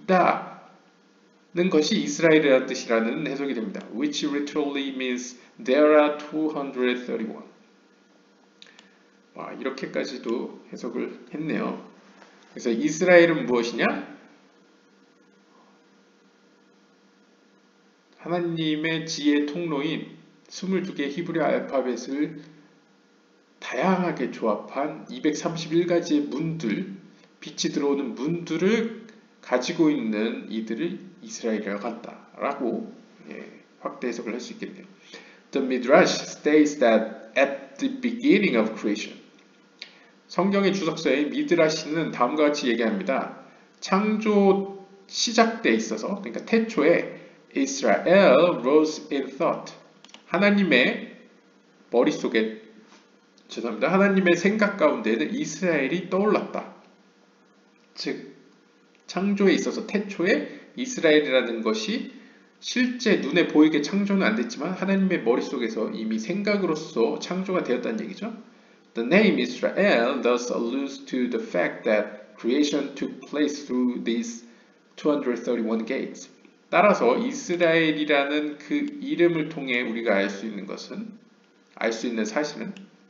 있다는 것이 이스라엘이라는 뜻이라는 해석이 됩니다. Which literally means there are two hundred thirty-one. 와, 이렇게까지도 해석을 했네요. 그래서 이스라엘은 무엇이냐? 하나님의 지혜 통로인 이십이 개의 히브리 알파벳을 다양하게 조합한 이백삼십일 가지의 문들, 빛이 들어오는 문들을 가지고 있는 이들을 이스라엘이라고 한다라고 예, 확대 해석을 할 수 있겠네요. The Midrash states that at the beginning of creation, 성경의 주석서에 미드라시는 다음과 같이 얘기합니다. 창조 시작 때 있어서, 그러니까 태초에 Israel rose in thought. 하나님의 머릿속에, 죄송합니다. 하나님의 생각 가운데는 이스라엘이 떠올랐다. 즉, 창조에 있어서 태초에 이스라엘이라는 것이 실제 눈에 보이게 창조는 안 됐지만 하나님의 머릿속에서 이미 생각으로서 창조가 되었다는 얘기죠. The name Israel thus alludes to the fact that creation took place through these two hundred thirty-one gates. 따라서 이스라엘이라는 그 이름을 통해 우리가 알 수 있는 것은, 알 수 있는 사실은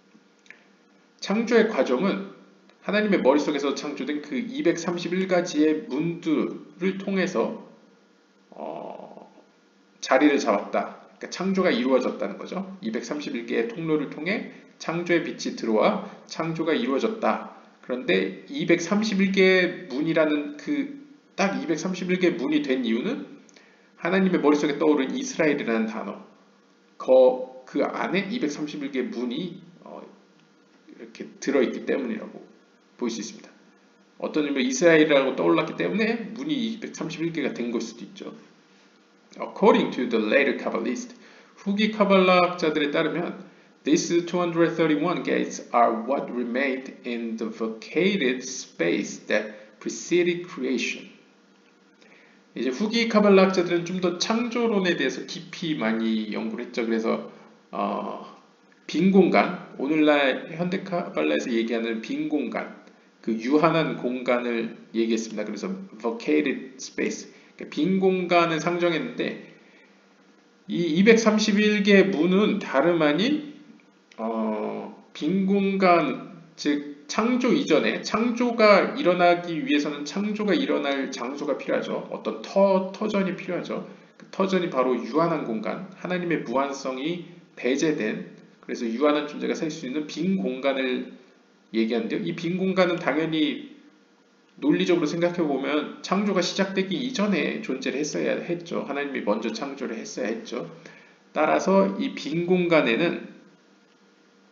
창조의 과정은 하나님의 머릿속에서 창조된 그 이백삼십일 가지의 문들을 통해서 어, 자리를 잡았다. 그러니까 창조가 이루어졌다는 거죠. 이백삼십일 개의 통로를 통해 창조의 빛이 들어와 창조가 이루어졌다. 그런데 이백삼십일 개의 문이라는 그 딱 이백삼십일 개의 문이 된 이유는 하나님의 머릿속에 떠오른 이스라엘이라는 단어, 그, 그 안에 이백삼십일 개의 문이 어, 이렇게 들어있기 때문이라고 볼 수 있습니다. 어떤 의미로 이스라엘이라고 떠올랐기 때문에 문이 이백삼십일 개가 된 걸 수도 있죠. According to the later Kabbalist, 후기 카발라학자들에 따르면 these two hundred thirty-one gates are what remained in the vacated space that preceded creation. 이제 후기 카발라학자들은 좀 더 창조론에 대해서 깊이 많이 연구를 했죠. 그래서 어, 빈 공간, 오늘날 현대 카발라에서 얘기하는 빈 공간, 그 유한한 공간을 얘기했습니다. 그래서 vacated space, 그러니까 빈 공간을 상정했는데 이 이백삼십일 개의 문은 다름 아닌 어, 빈 공간, 즉 창조 이전에, 창조가 일어나기 위해서는 창조가 일어날 장소가 필요하죠. 어떤 터, 터전이 필요하죠. 그 터전이 바로 유한한 공간, 하나님의 무한성이 배제된, 그래서 유한한 존재가 살 수 있는 빈 공간을 얘기하는데요. 이 빈 공간은 당연히 논리적으로 생각해 보면 창조가 시작되기 이전에 존재를 했어야 했죠. 하나님이 먼저 창조를 했어야 했죠. 따라서 이 빈 공간에는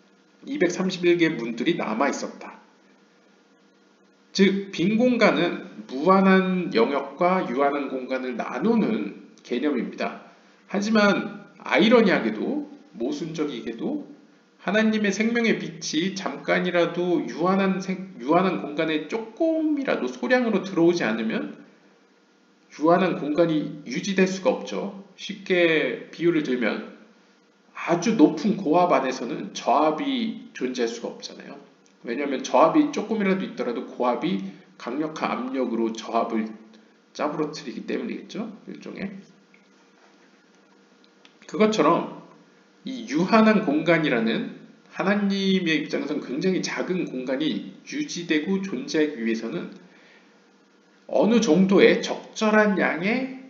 이백삼십일 개의 문들이 남아 있었다. 즉, 빈 공간은 무한한 영역과 유한한 공간을 나누는 개념입니다. 하지만 아이러니하게도 모순적이게도 하나님의 생명의 빛이 잠깐이라도 유한한, 생, 유한한 공간에 조금이라도 소량으로 들어오지 않으면 유한한 공간이 유지될 수가 없죠. 쉽게 비유를 들면 아주 높은 고압 안에서는 저압이 존재할 수가 없잖아요. 왜냐하면 저압이 조금이라도 있더라도 고압이 강력한 압력으로 저압을 짜부러뜨리기 때문이겠죠. 일종의. 그것처럼 이 유한한 공간이라는 하나님의 입장에서는 굉장히 작은 공간이 유지되고 존재하기 위해서는 어느 정도의 적절한 양의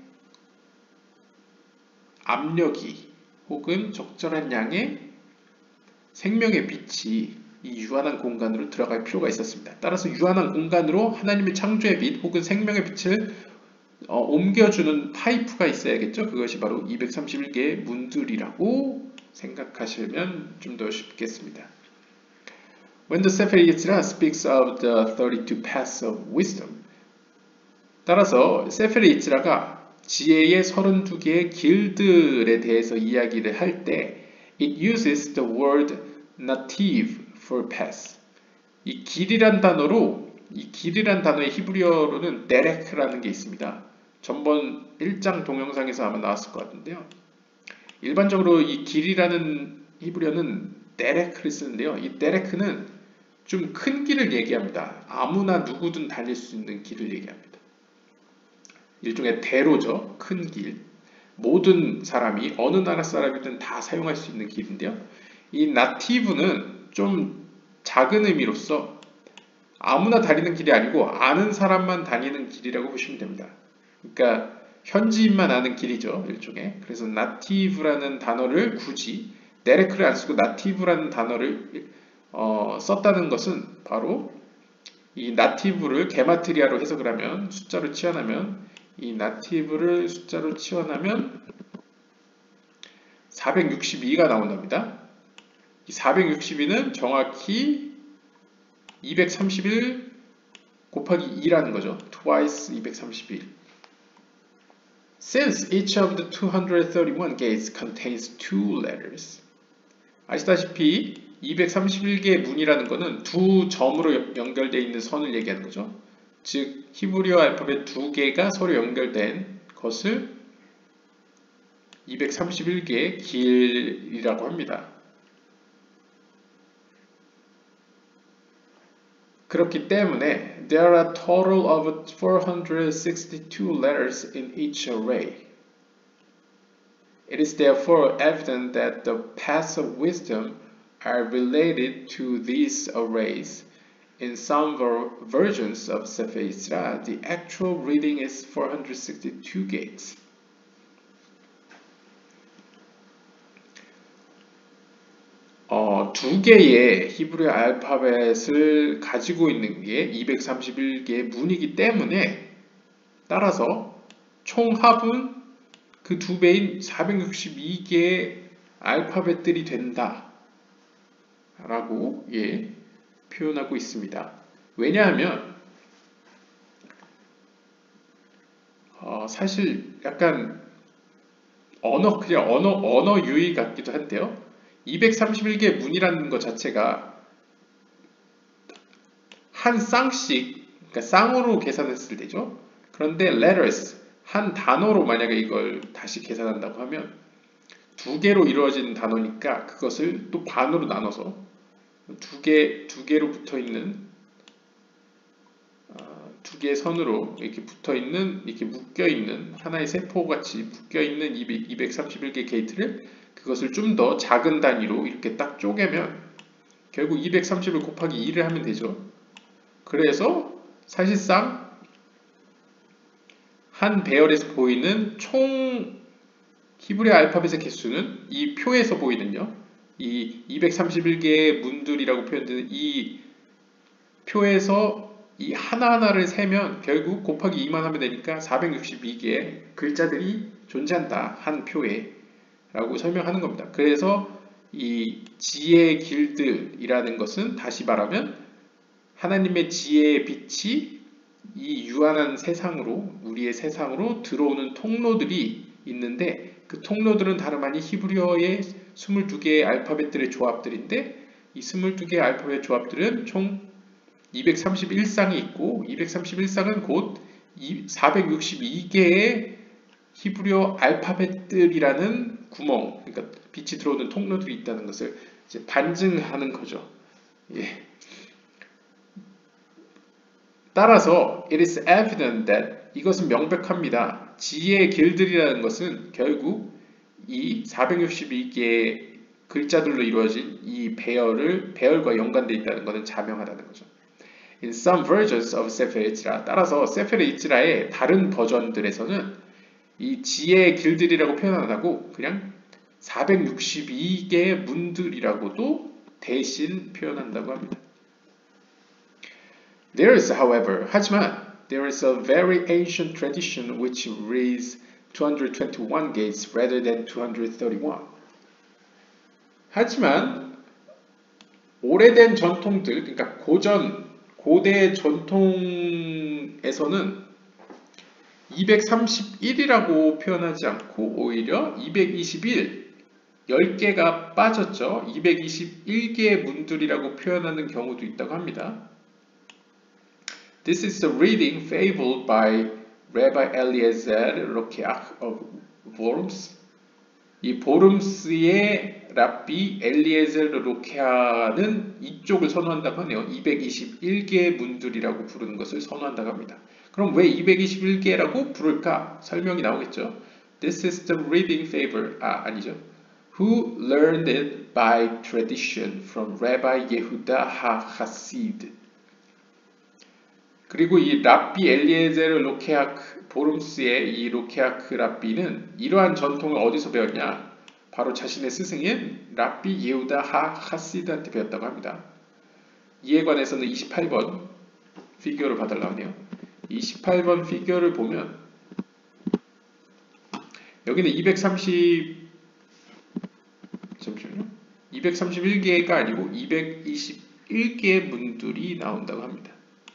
압력이 혹은 적절한 양의 생명의 빛이 이 유한한 공간으로 들어갈 필요가 있었습니다. 따라서 유한한 공간으로 하나님의 창조의 빛 혹은 생명의 빛을 어, 옮겨주는 파이프가 있어야겠죠. 그것이 바로 이백삼십일 개의 문들이라고 생각하시면 좀 더 쉽겠습니다. When the Sefer Yetzirah speaks of the thirty-two paths of wisdom, 따라서 세fer 예치라가 지혜의 서른두 개의 길들에 대해서 이야기를 할 때 it uses the word nativ for path. 이 길이란 단어로 이 길이란 단어의 히브리어로는 데렉라는 게 있습니다. 전번 일 장 동영상에서 아마 나왔을 것 같은데요. 일반적으로 이 길이라는 히브리어는 데렉을 쓰는데요. 이 데렉은 좀 큰 길을 얘기합니다. 아무나 누구든 다닐 수 있는 길을 얘기합니다. 일종의 대로죠. 큰 길. 모든 사람이 어느 나라 사람이든 다 사용할 수 있는 길인데요. 이 나티브는 좀 작은 의미로서 아무나 다니는 길이 아니고 아는 사람만 다니는 길이라고 보시면 됩니다. 그러니까 현지인만 아는 길이죠. 일종의. 그래서 나티브라는 단어를 굳이 데레크를 안 쓰고 나티브라는 단어를 어, 썼다는 것은 바로 이 나티브를 게마트리아로 해석을 하면 숫자로 치환하면 이 나티브를 숫자로 치환하면 사백육십이가 나온답니다. 이 사백육십이는 정확히 이백삼십일 곱하기 이라는 거죠. twice 이백삼십일. Since each of the two hundred thirty-one gates contains two letters. 아시다시피 이백삼십일 개의 문이라는 것은 두 점으로 연결되어 있는 선을 얘기하는 거죠. 즉 히브리어 알파벳 두 개가 서로 연결된 것을 이백삼십일 개의 길이라고 합니다. 그렇기 때문에 there are a total of four hundred sixty-two letters in each array. It is therefore evident that the paths of wisdom are related to these arrays. In some ver versions of Sefer Yetzirah, the actual reading is four hundred sixty-two gates. 어, 두 개의 히브리 알파벳을 가지고 있는 게 이백삼십일 개의 문이기 때문에 따라서 총합은 그 두 배인 사백육십이 개의 알파벳들이 된다 라고 예, 표현하고 있습니다. 왜냐하면 어, 사실 약간 언어 그냥 언어 언어 유희 같기도 한데요. 이백삼십일 개의 문이라는 것 자체가 한 쌍씩, 그러니까 쌍으로 계산했을 때죠. 그런데 letters, 한 단어로 만약에 이걸 다시 계산한다고 하면 두 개로 이루어진 단어니까 그것을 또 반으로 나눠서 두 개, 두 개로 붙어 있는 어, 두 개의 선으로 이렇게 붙어 있는, 이렇게 묶여 있는 하나의 세포 같이 묶여 있는 이백삼십일 개 게이트를 그것을 좀 더 작은 단위로 이렇게 딱 쪼개면 결국 이백삼십일 곱하기 이를 하면 되죠. 그래서 사실상 한 배열에서 보이는 총 히브리 알파벳의 개수는 이 표에서 보이는요. 이 이백삼십일 개의 문들이라고 표현되는 이 표에서 이 하나하나를 세면 결국 곱하기 이만 하면 되니까 사백육십이 개의 글자들이 존재한다. 한 표에 라고 설명하는 겁니다. 그래서 이 지혜의 길들이라는 것은 다시 말하면 하나님의 지혜의 빛이 이 유한한 세상으로 우리의 세상으로 들어오는 통로들이 있는데 그 통로들은 다름 아닌 히브리어의 스물두 개의 알파벳들의 조합들인데 이 스물두 개의 알파벳 조합들은 총 이백삼십일 쌍이 있고 이백삼십일 쌍은 곧 사백육십이 개의 히브리어 알파벳들이라는 구멍, 그러니까 빛이 들어오는 통로들이 있다는 것을 이제 반증하는 거죠. 예. 따라서 it is evident that 이것은 명백합니다. 지혜의 길들이라는 것은 결국 이 사백육십이 개의 글자들로 이루어진 이 배열을 배열과 연관되어 있다는 것은 자명하다는 거죠. In some versions of 세페르 이즈라 따라서 세페르 이즈라의 다른 버전들에서는 이 지혜의 길들이라고 표현 안 하고 그냥 사백육십이 개의 문들이라고도 대신 표현한다고 합니다. There is, however, 하지만 there is a very ancient tradition which reads two hundred twenty-one gates rather than two hundred thirty-one. 하지만 오래된 전통들, 그러니까 고전, 고대 전통에서는 이백삼십일이라고 표현하지 않고 오히려 이백이십일, 십 개가 빠졌죠. 이백이십일 개의 문들이라고 표현하는 경우도 있다고 합니다. This is the reading favored by Rabbi Eliezer Rokeach of Worms. 이 보름스의 랍비 엘리에zer 로케아는 이쪽을 선호한다고 하네요. 이백이십일 개의 문들이라고 부르는 것을 선호한다고 합니다. 그럼 왜 이백이십일 개라고 부를까? 설명이 나오겠죠. This is the reading favor. 아, 아니죠. Who learned it by tradition from Rabbi Yehuda HaHassid. 그리고 이 랍비 엘리에제르 로케아크 보름스의 이 로케아크 랍비는 이러한 전통을 어디서 배웠냐? 바로 자신의 스승인 랍비 예후다 하 하시드한테 배웠다고 합니다. 이에 관해서는 이십팔 번 피규어를 봐달라고 하네요. 이십팔 번 피규어를 보면 여기는 이백삼십 잠시만요. 이백삼십일 개가 아니고 이백이십일 개의 문들이 나온다고 합니다.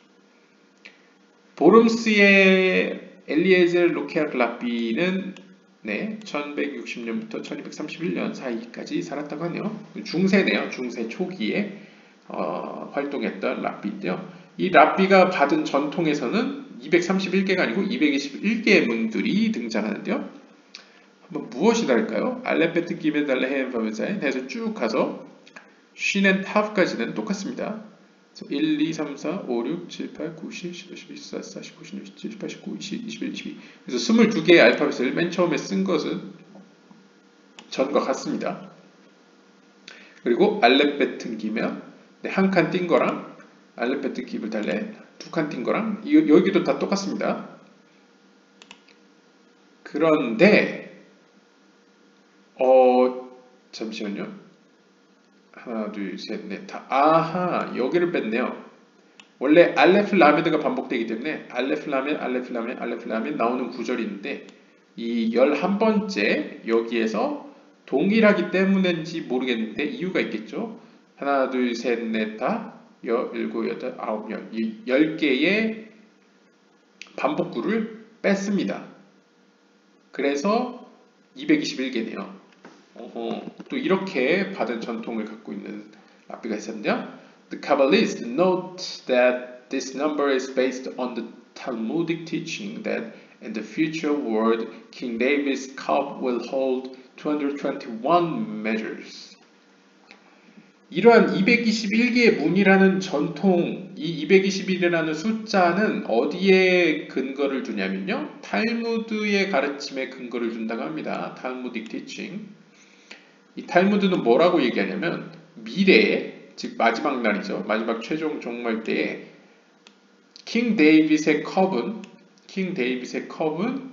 보름스의 엘리에젤 로케아크 랍비는 네, 천백육십 년부터 천이백삼십일 년 사이까지 살았다고 하네요. 중세네요. 중세 초기에 어, 활동했던 랍비인데요. 이 랍비가 받은 전통에서는 이백삼십일 개가 아니고 이백이십일 개의 문들이 등장하는데요. 한번 무엇이 다를까요? 알레베트 기베달레 헤엠파베자인 해서 쭉 가서 쉬는 탑까지는 똑같습니다. 일, 이, 삼, 사, 오, 육, 칠, 팔, 구, 십, 십일, 십이, 십사, 십사, 십오, 십육, 십칠, 십팔, 십구, 이십, 이십일, 이십이 그래서 스물두 개의 알파벳을 맨 처음에 쓴 것은 전과 같습니다. 그리고 알렙베트 기면 네, 한 칸 띈 거랑 알렙베트 기브 달래 두 칸 띈 거랑 이, 여기도 다 똑같습니다. 그런데 어 잠시만요. 하나, 둘, 셋, 넷, 다. 아하, 여기를 뺐네요. 원래 알레프 라메드가 반복되기 때문에 알레프 라메, 알레프 라메, 알레프 라메 나오는 구절이 있는데 이 열한 번째 여기에서 동일하기 때문인지 모르겠는데 이유가 있겠죠. 하나, 둘, 셋, 넷, 다, 여, 일곱, 여덟, 아홉, 열, 이 열 개의 반복구를 뺐습니다. 그래서 이백이십일 개네요. 어허, 또 이렇게 받은 전통을 갖고 있는 랍비가 있었는데요. The Kabbalists note that this number is based on the Talmudic teaching that in the future world King David's cup will hold two hundred twenty-one measures. 이러한 이백이십일 개의 문이라는 전통, 이 이백이십일이라는 숫자는 어디에 근거를 두냐면요. 탈무드의 가르침에 근거를 준다고 합니다. Talmudic teaching. 이 탈무드는 뭐라고 얘기하냐면 미래에, 즉 마지막 날이죠. 마지막 최종 종말 때에 킹 데이빗의 컵은 킹 데이빗의 컵은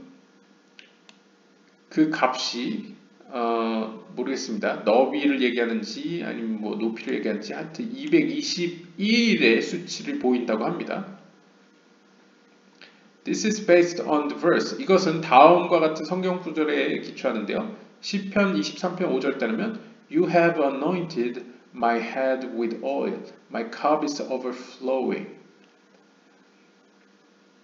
그 값이 어, 모르겠습니다. 너비를 얘기하는지 아니면 뭐 높이를 얘기하는지 하여튼 이백이십일의 수치를 보인다고 합니다. This is based on the verse. 이것은 다음과 같은 성경 구절에 기초하는데요. 시편 이십삼 편 오 절 따르면 You have anointed my head with oil. My cup is overflowing.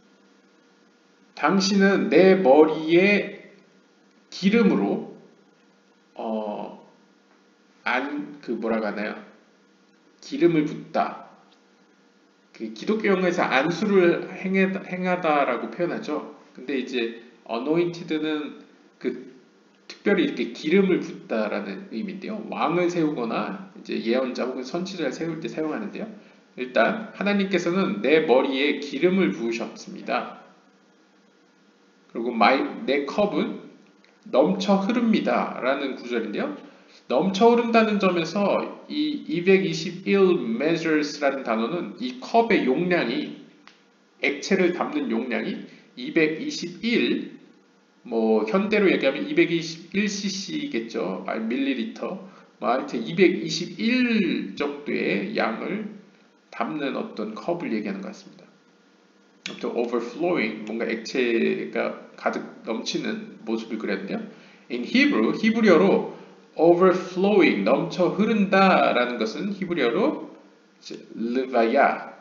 당신은 내 머리에 기름으로 어, 안, 그 뭐라고 하나요? 기름을 붓다. 그 기독교 용어에서 안수를 행하다, 행하다라고 표현하죠. 근데 이제 anointed는 그 특별히 이렇게 기름을 붓다라는 의미인데요. 왕을 세우거나 이제 예언자 혹은 선지자를 세울 때 사용하는데요. 일단 하나님께서는 내 머리에 기름을 부으셨습니다. 그리고 my, 내 컵은 넘쳐 흐릅니다 라는 구절인데요. 넘쳐 흐른다는 점에서 이 이백이십일 measures라는 단어는 이 컵의 용량이, 액체를 담는 용량이 이백이십일, 뭐 현대로 얘기하면 이백이십일 씨씨겠죠. 아, 밀리리터. 뭐 하여튼 이백이십일 정도의 양을 담는 어떤 컵을 얘기하는 것 같습니다. 또 overflowing, 뭔가 액체가 가득 넘치는 모습을 그렸는데요. In Hebrew, 히브리어로 overflowing, 넘쳐 흐른다라는 것은 히브리어로 르바야,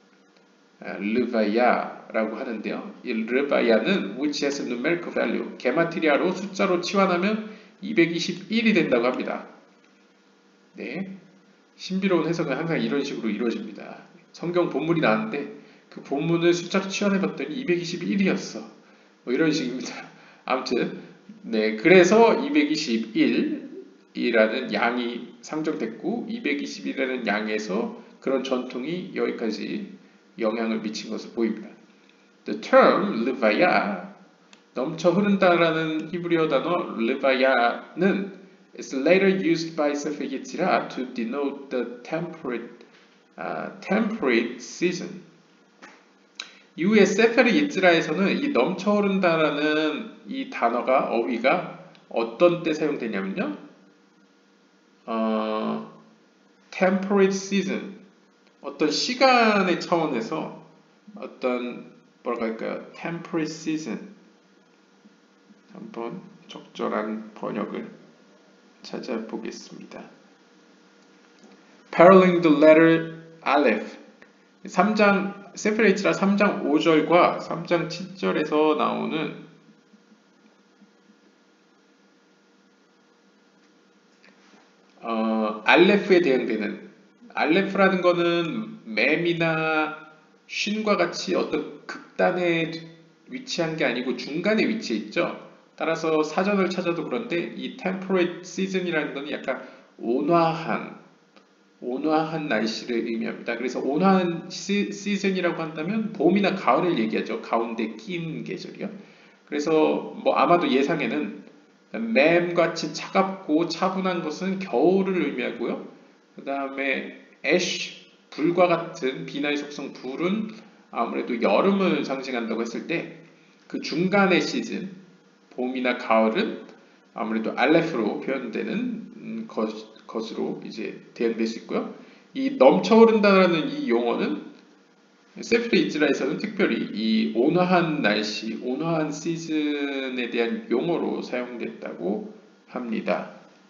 르바야라고 하는데요. 이 르바야는 which has a numerical value, 게마트리아로 숫자로 치환하면 이백이십일이 된다고 합니다. 네, 신비로운 해석은 항상 이런 식으로 이루어집니다. 성경 본문이 나왔는데 그 본문을 숫자로 치환해봤더니 이백이십일이었어. 뭐 이런 식입니다. 아무튼 네, 그래서 이백이십일이라는 양이 상정됐고 이백이십일이라는 양에서 그런 전통이 여기까지 영향을 미친 것으로 보입니다. The term 르바야, 넘쳐 흐른다라는 히브리어 단어 르바야는 is later used by Sefer Yetzirah to denote the temperate, uh, temperate season. 이후에 세페르 예츠라에서는 이 넘쳐 흐른다라는 이 단어가, 어휘가 어떤 때 사용되냐면요. 어, temperate season, 어떤 시간의 차원에서 어떤 뭐랄까 할까요? temperate season. 한번 적절한 번역을 찾아보겠습니다. Paralleling the letter Aleph. 삼 장 세페르 예츠라 삼 장 오 절과 삼 장 칠 절에서 나오는 어, 알레프에 대응되는, 알레프라는 거는 맴이나 쉰과 같이 어떤 극단에 위치한 게 아니고 중간에 위치해 있죠. 따라서 사전을 찾아도 그런데 이 temperate season이라는 건 약간 온화한, 온화한 날씨를 의미합니다. 그래서 온화한 시, 시즌이라고 한다면 봄이나 가을을 얘기하죠. 가운데 낀 계절이요. 그래서 뭐 아마도 예상에는 맴같이 차갑고 차분한 것은 겨울을 의미하고요. 그 다음에 애쉬, 불과 같은 비나의 속성 불은 아무래도 여름을 상징한다고 했을 때 그 중간의 시즌, 봄이나 가을은 아무래도 알레프로 표현되는 것, 것으로 이제 대응될 수 있고요. 이 넘쳐흐른다라는 이 용어는 세페르 예츠라에서는 특별히 이 온화한 날씨, 온화한 시즌에 대한 용어로 사용됐다고 합니다.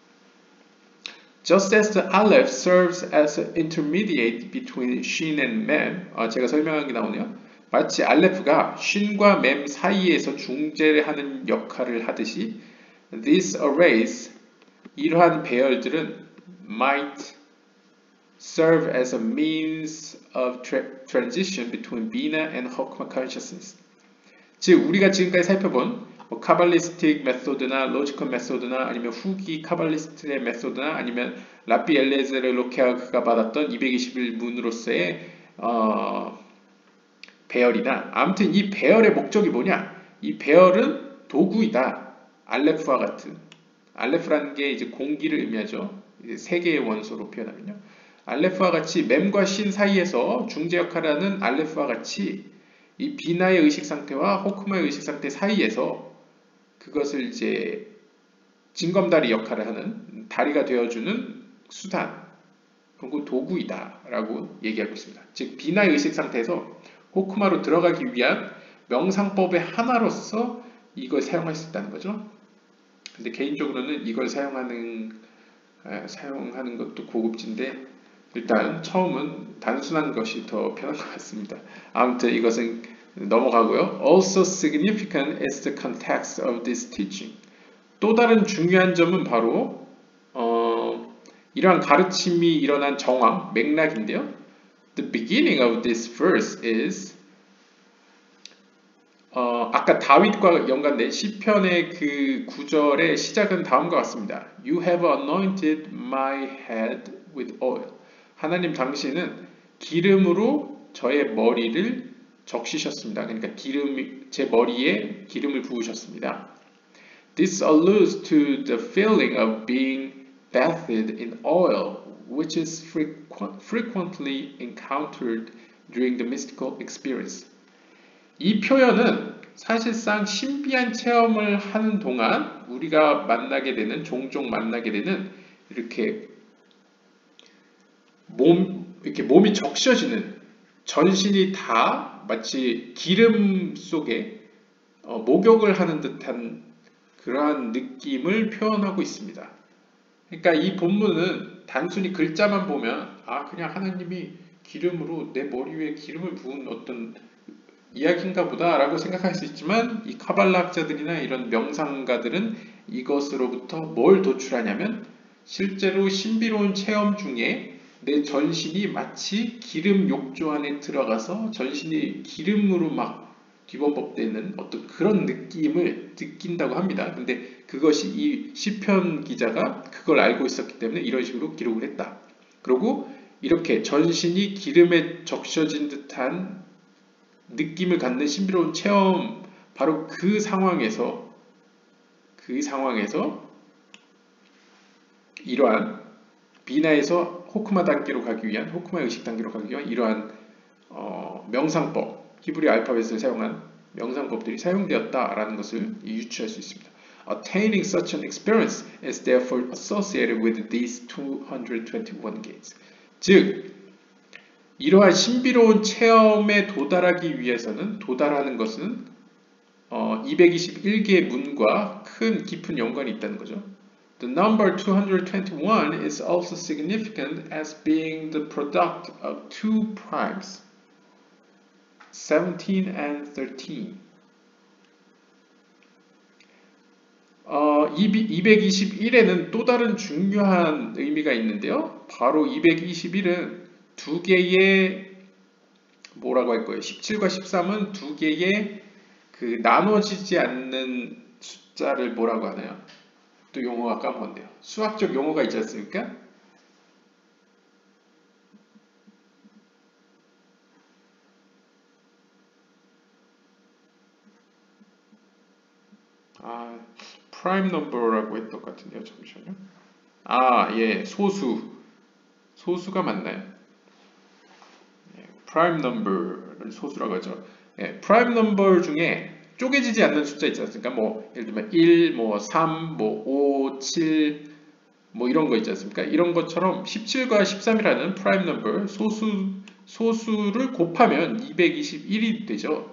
Just as the aleph serves as an intermediate between shin and mem, 아, 제가 설명한 게 나오네요. 마치 알레프가 쉰과 맴 사이에서 중재를 하는 역할을 하듯이 these arrays, 이러한 배열들은 might serve as a means of tra- transition between Bina and Chokmah consciousness. 즉 우리가 지금까지 살펴본 뭐 카발리스틱 메소드나 로지컬 메소드나 아니면 후기 카발리스트의 메소드나 아니면 라비 엘레제르 로케아가 받았던 이백이십일 문으로서의 어, 배열이나, 아무튼 이 배열의 목적이 뭐냐? 이 배열은 도구이다. 알레프와 같은, 알레프라는 게 이제 공기를 의미하죠. 이제 세 개의 원소로 표현하면요. 알레프와 같이 맴과 신 사이에서 중재 역할을 하는 알레프와 같이 이 비나의 의식 상태와 호크마의 의식 상태 사이에서 그것을 이제 징검다리 역할을 하는, 다리가 되어주는 수단, 그리고 도구이다 라고 얘기하고 있습니다. 즉 비나의 의식 상태에서 호크마로 들어가기 위한 명상법의 하나로서 이걸 사용할 수 있다는 거죠. 근데 개인적으로는 이걸 사용하는 에, 사용하는 것도 고급진데 일단 처음은 단순한 것이 더 편한 것 같습니다. 아무튼 이것은 넘어가고요. Also significant is the context of this teaching. 또 다른 중요한 점은 바로 어, 이러한 가르침이 일어난 정황, 맥락인데요. The beginning of this verse is 어, 아까 다윗과 연관된 시편의 그 구절의 시작은 다음과 같습니다. You have anointed my head with oil. 하나님 당신은 기름으로 저의 머리를 적시셨습니다. 그러니까 기름, 제 머리에 기름을 부으셨습니다. This alludes to the feeling of being bathed in oil, which is frequ- frequently encountered during the mystical experience. 이 표현은 사실상 신비한 체험을 하는 동안 우리가 만나게 되는, 종종 만나게 되는 이렇게 몸, 이렇게 몸이 적셔지는, 전신이 다 마치 기름 속에 어, 목욕을 하는 듯한 그러한 느낌을 표현하고 있습니다. 그러니까 이 본문은 단순히 글자만 보면 아 그냥 하나님이 기름으로 내 머리 위에 기름을 부은 어떤 이야기인가 보다 라고 생각할 수 있지만 이 카발라 학자들이나 이런 명상가들은 이것으로부터 뭘 도출하냐면 실제로 신비로운 체험 중에 내 전신이 마치 기름 욕조 안에 들어가서 전신이 기름으로 막 뒤범벅되는 어떤 그런 느낌을 느낀다고 합니다. 근데 그것이 이 시편 기자가 그걸 알고 있었기 때문에 이런 식으로 기록을 했다. 그리고 이렇게 전신이 기름에 적셔진 듯한 느낌을 갖는 신비로운 체험, 바로 그 상황에서 그 상황에서 이러한 비나에서 호크마 단계로 가기 위한, 호크마 의식 단계로 가기 위한 이러한 어, 명상법, 히브리 알파벳을 사용한 명상법들이 사용되었다라는 것을 유추할 수 있습니다. Attaining such an experience is therefore associated with these two hundred twenty-one gates. 즉, 이러한 신비로운 체험에 도달하기 위해서는, 도달하는 것은 어, 이백이십일 개의 문과 큰 깊은 연관이 있다는 거죠. The number two hundred twenty-one is also significant as being the product of two primes, seventeen and thirteen. 어, 이백이십일에는 또 다른 중요한 의미가 있는데요. 바로 이백이십일은 두 개의 뭐라고 할 거예요? 십칠과 십삼은 두 개의 그 나눠지지 않는 숫자를 뭐라고 하나요? 또 용어가 까먹었네요. 수학적 용어가 있지 않습니까? 아, prime number라고 했던 것 같은데요. 잠시만요. 아, 예, 소수. 소수가 맞나요? prime number를 소수라고 하죠. 예, prime number 중에 쪼개지지 않는 숫자 있지 않습니까? 뭐 예를 들면 일, 뭐 삼, 뭐 오, 칠, 뭐 이런 거 있지 않습니까? 이런 것처럼 십칠과 십삼이라는 prime number, 소수, 소수를 곱하면 이백이십일이 되죠.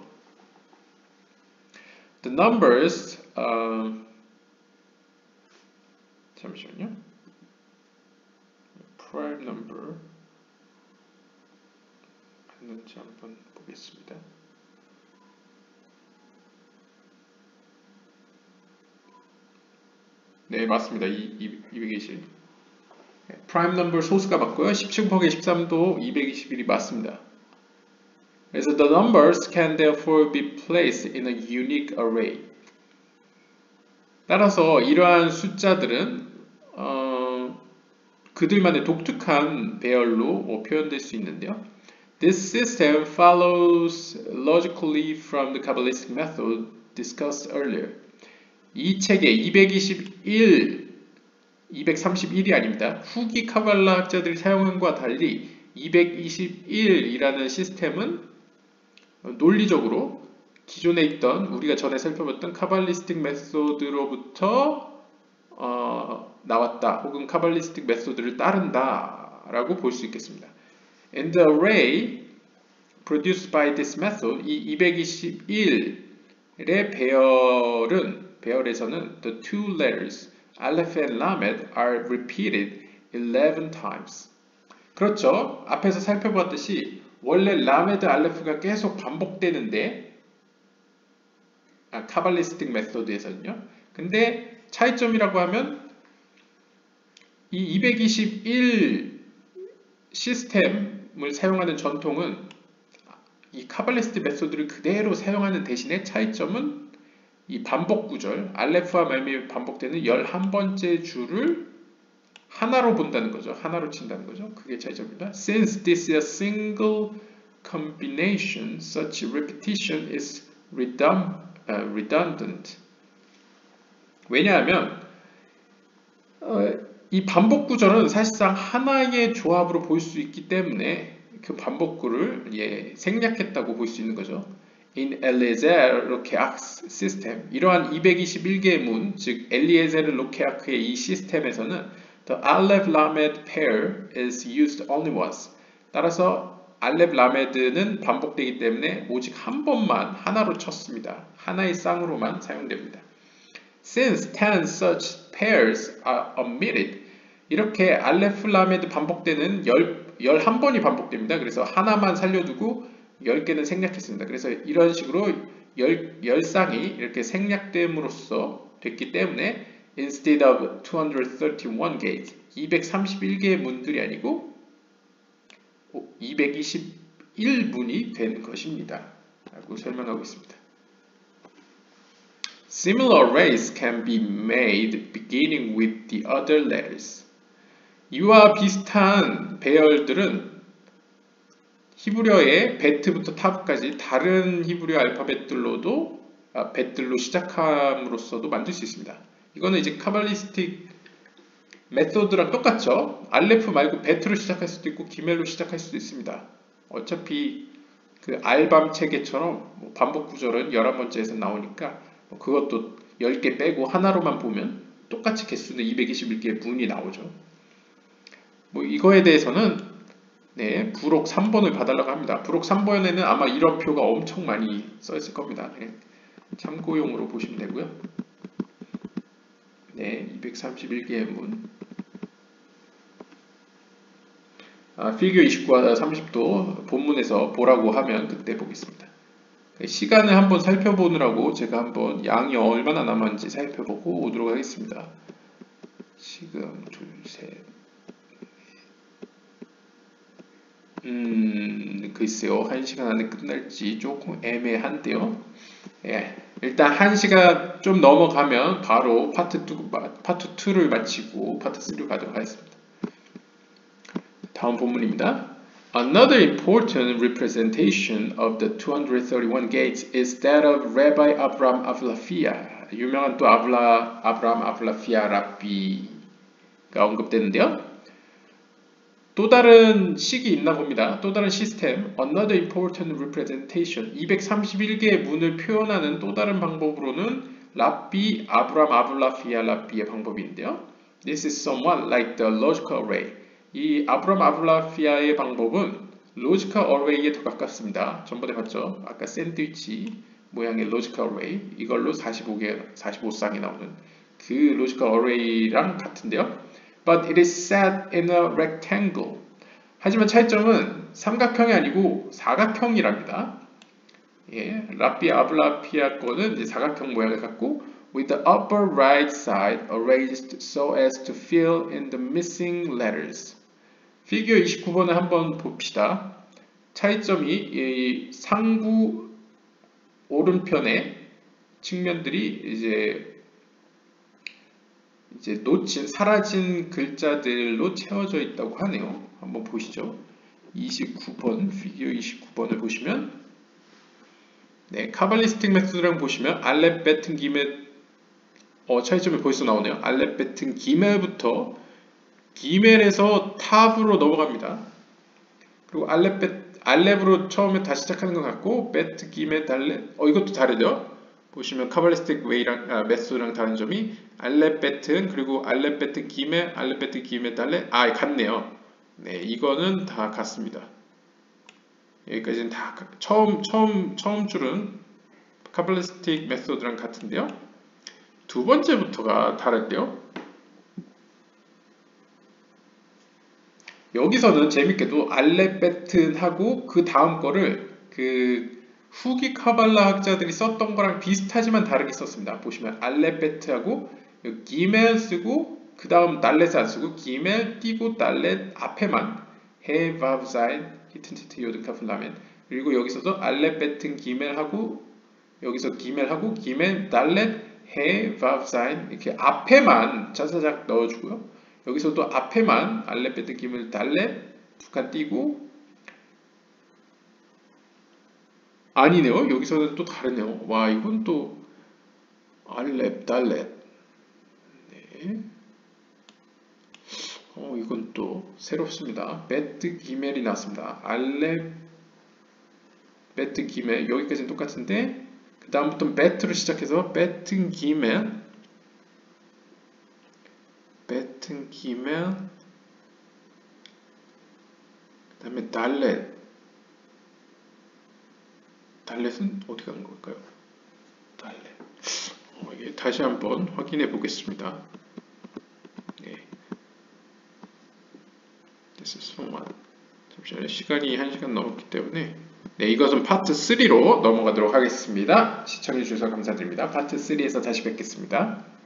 The numbers, uh, 잠시만요. prime number 맞는지 한번 보겠습니다. 네, 맞습니다. 이백이십. 프라임 넘버 소수가 맞고요. 십칠 곱하기 십삼도 이백이십일이 맞습니다. 그래서 the numbers can therefore be placed in a unique array. 따라서 이러한 숫자들은 어, 그들만의 독특한 배열로 표현될 수 있는데요. This system follows logically from the Kabbalistic method discussed earlier. 이 책의 이백이십일, 이백삼십일이 아닙니다. 후기 카발라 학자들이 사용한 것과 달리 이백이십일이라는 시스템은 논리적으로 기존에 있던 우리가 전에 살펴봤던 카발리스틱 메소드로부터 어, 나왔다 혹은 카발리스틱 메소드를 따른다 라고 볼 수 있겠습니다. And the array produced by this method, 이 이백이십일의 배열은 배열에서는 the two letters aleph and lamed are repeated eleven times. 그렇죠. 앞에서 살펴봤듯이 원래 라메드 알레프가 계속 반복되는데 아, 카발리스틱 메소드에서는요. 근데 차이점이라고 하면 이 이백이십일 시스템을 사용하는 전통은 이 카발리스틱 메소드를 그대로 사용하는 대신에 차이점은 이 반복 구절, 알레프와 말미 반복되는 열한 번째 줄을 하나로 본다는 거죠. 하나로 친다는 거죠. 그게 차이점입니다. Since this is a single combination, such repetition is redund, uh, redundant. 왜냐하면 어, 이 반복 구절은 사실상 하나의 조합으로 볼 수 있기 때문에 그 반복구를 예, 생략했다고 볼 수 있는 거죠. In Eliezer Lokeak's system, 이러한 이백이십일 개의 문, 즉 엘리에제르 로케아크의 이 시스템에서는 the Aleph Lamed pair is used only once. 따라서 알렙 라메드는 반복되기 때문에 오직 한 번만 하나로 쳤습니다. 하나의 쌍으로만 사용됩니다. Since ten such pairs are omitted, 이렇게 알레프 라메드 반복되는 열한 번이 반복됩니다. 그래서 하나만 살려두고 열 개는 생략했습니다. 그래서 이런 식으로 열 쌍이 이렇게 생략됨으로써 됐기 때문에 instead of 이백삼십일 gates, 이백삼십일 개의 문들이 아니고 이백이십일 문이 된 것입니다. 라고 설명하고 있습니다. Similar arrays can be made beginning with the other letters. 이와 비슷한 배열들은 히브리어의 베트부터 타브까지 다른 히브리어 알파벳들로도 아, 벳들로 시작함으로써도 만들 수 있습니다. 이거는 이제 카발리스틱 메소드랑 똑같죠. 알레프 말고 베트로 시작할 수도 있고 기멜로 시작할 수도 있습니다. 어차피 그 알밤 체계처럼 뭐 반복 구절은 열한 번째에서 나오니까 뭐 그것도 열 개 빼고 하나로만 보면 똑같이 개수는 이백이십일 개의 문이 나오죠. 뭐 이거에 대해서는 네, 부록 삼 번을 봐달라고 합니다. 부록 삼 번에는 아마 이런 표가 엄청 많이 써 있을 겁니다. 네, 참고용으로 보시면 되고요. 네, 이백삼십일 개의 문. 아, 피규어 이십구와 삼십도 본문에서 보라고 하면 그때 보겠습니다. 시간을 한번 살펴보느라고 제가 한번 양이 얼마나 남았는지 살펴보고 오도록 하겠습니다. 지금 둘, 셋. 음, 글쎄요. 한 시간 안에 끝날지 조금 애매한데요. 예, 일단 한 시간 좀 넘어가면 바로 파트 이, 파트 이를 마치고 파트 삼로 가도록 하겠습니다. 다음 본문입니다. Another important representation of the two hundred thirty-one gates is that of Rabbi Avraham Avlafia. 유명한 또 아브라, 아브라함 아블라피아 랍비가 언급되는데요. 또 다른 식이 있나 봅니다. 또 다른 시스템, another important representation, 이백삼십일 개의 문을 표현하는 또 다른 방법으로는 랍비 아브람 아블라피아 랍비의 방법인데요. This is somewhat like the logical array. 이 아브람 아블라피아의 방법은 logical array에 더 가깝습니다. 전번에 봤죠? 아까 샌드위치 모양의 logical array, 이걸로 사십오 개, 사십오 쌍이 나오는 그 logical array랑 같은데요. But it is set in a rectangle. 하지만 차이점은 삼각형이 아니고 사각형이랍니다. 예, 랍비 아블라피아 거는 이제 사각형 모양을 갖고 with the upper right side arranged so as to fill in the missing letters. 피규어 이십구 번을 한번 봅시다. 차이점이 이 상부 오른편의 측면들이 이제 이제 놓친, 사라진 글자들로 채워져 있다고 하네요. 한번 보시죠. 이십구 번, 피규어 이십구 번을 보시면 네, 카발리스틱 메소드랑 보시면 알렙 베튼 기멜 어, 차이점이 벌써 나오네요. 알렙 베튼 기멜부터 기멜에서 탑으로 넘어갑니다. 그리고 알렙 베, 알렙으로 처음에 다시 시작하는 것 같고 베트 기멜 달렙 어 이것도 다르죠. 보시면 카발리스틱 웨이랑 아, 메소드랑 다른 점이 알렙 베튼 그리고 알렙 베튼 기멜 알렙 베튼 기멜 달렙 아 같네요. 네, 이거는 다 같습니다. 여기까지는 다 처음 처음 처음 줄은 카발리스틱 메소드랑 같은데요. 두 번째부터가 다른데요. 여기서는 재밌게도 알렙 베튼하고 그 다음 거를 그 후기 카발라 학자들이 썼던 거랑 비슷하지만 다르게 썼습니다. 보시면 알렙베트하고 기멜 쓰고 그 다음 달렛 안 쓰고 기멜 띄고 달렛 앞에만 해 바브 자인 히튼 티트 요드 카프 라멘 그리고 여기서도 알렙베튼 기멜하고 여기서 기멜하고 기멜 달렛 해 바브 자인 이렇게 앞에만 짜자작 넣어주고요. 여기서도 앞에만 알렙베튼 기멜 달렛 두 칸 띄고 아니네요. 여기서는 또 다르네요. 와 이건 또 알렙 달렛 네. 어 이건 또 새롭습니다. 베트 기멜이 나왔습니다. 알렙 베트 기멜 여기까지는 똑같은데 그 다음부터 베트로 시작해서 베튼 기멜 베튼 기멜 그 다음에 달렛 달렛은 어디 간 걸까요? 달렛 어, 이게 다시 한번 확인해 보겠습니다. 네. This is so much. 잠시만요. 시간이 한 시간 넘었기 때문에 네, 이것은 파트 쓰리로 넘어가도록 하겠습니다. 시청해 주셔서 감사드립니다. 파트 쓰리에서 다시 뵙겠습니다.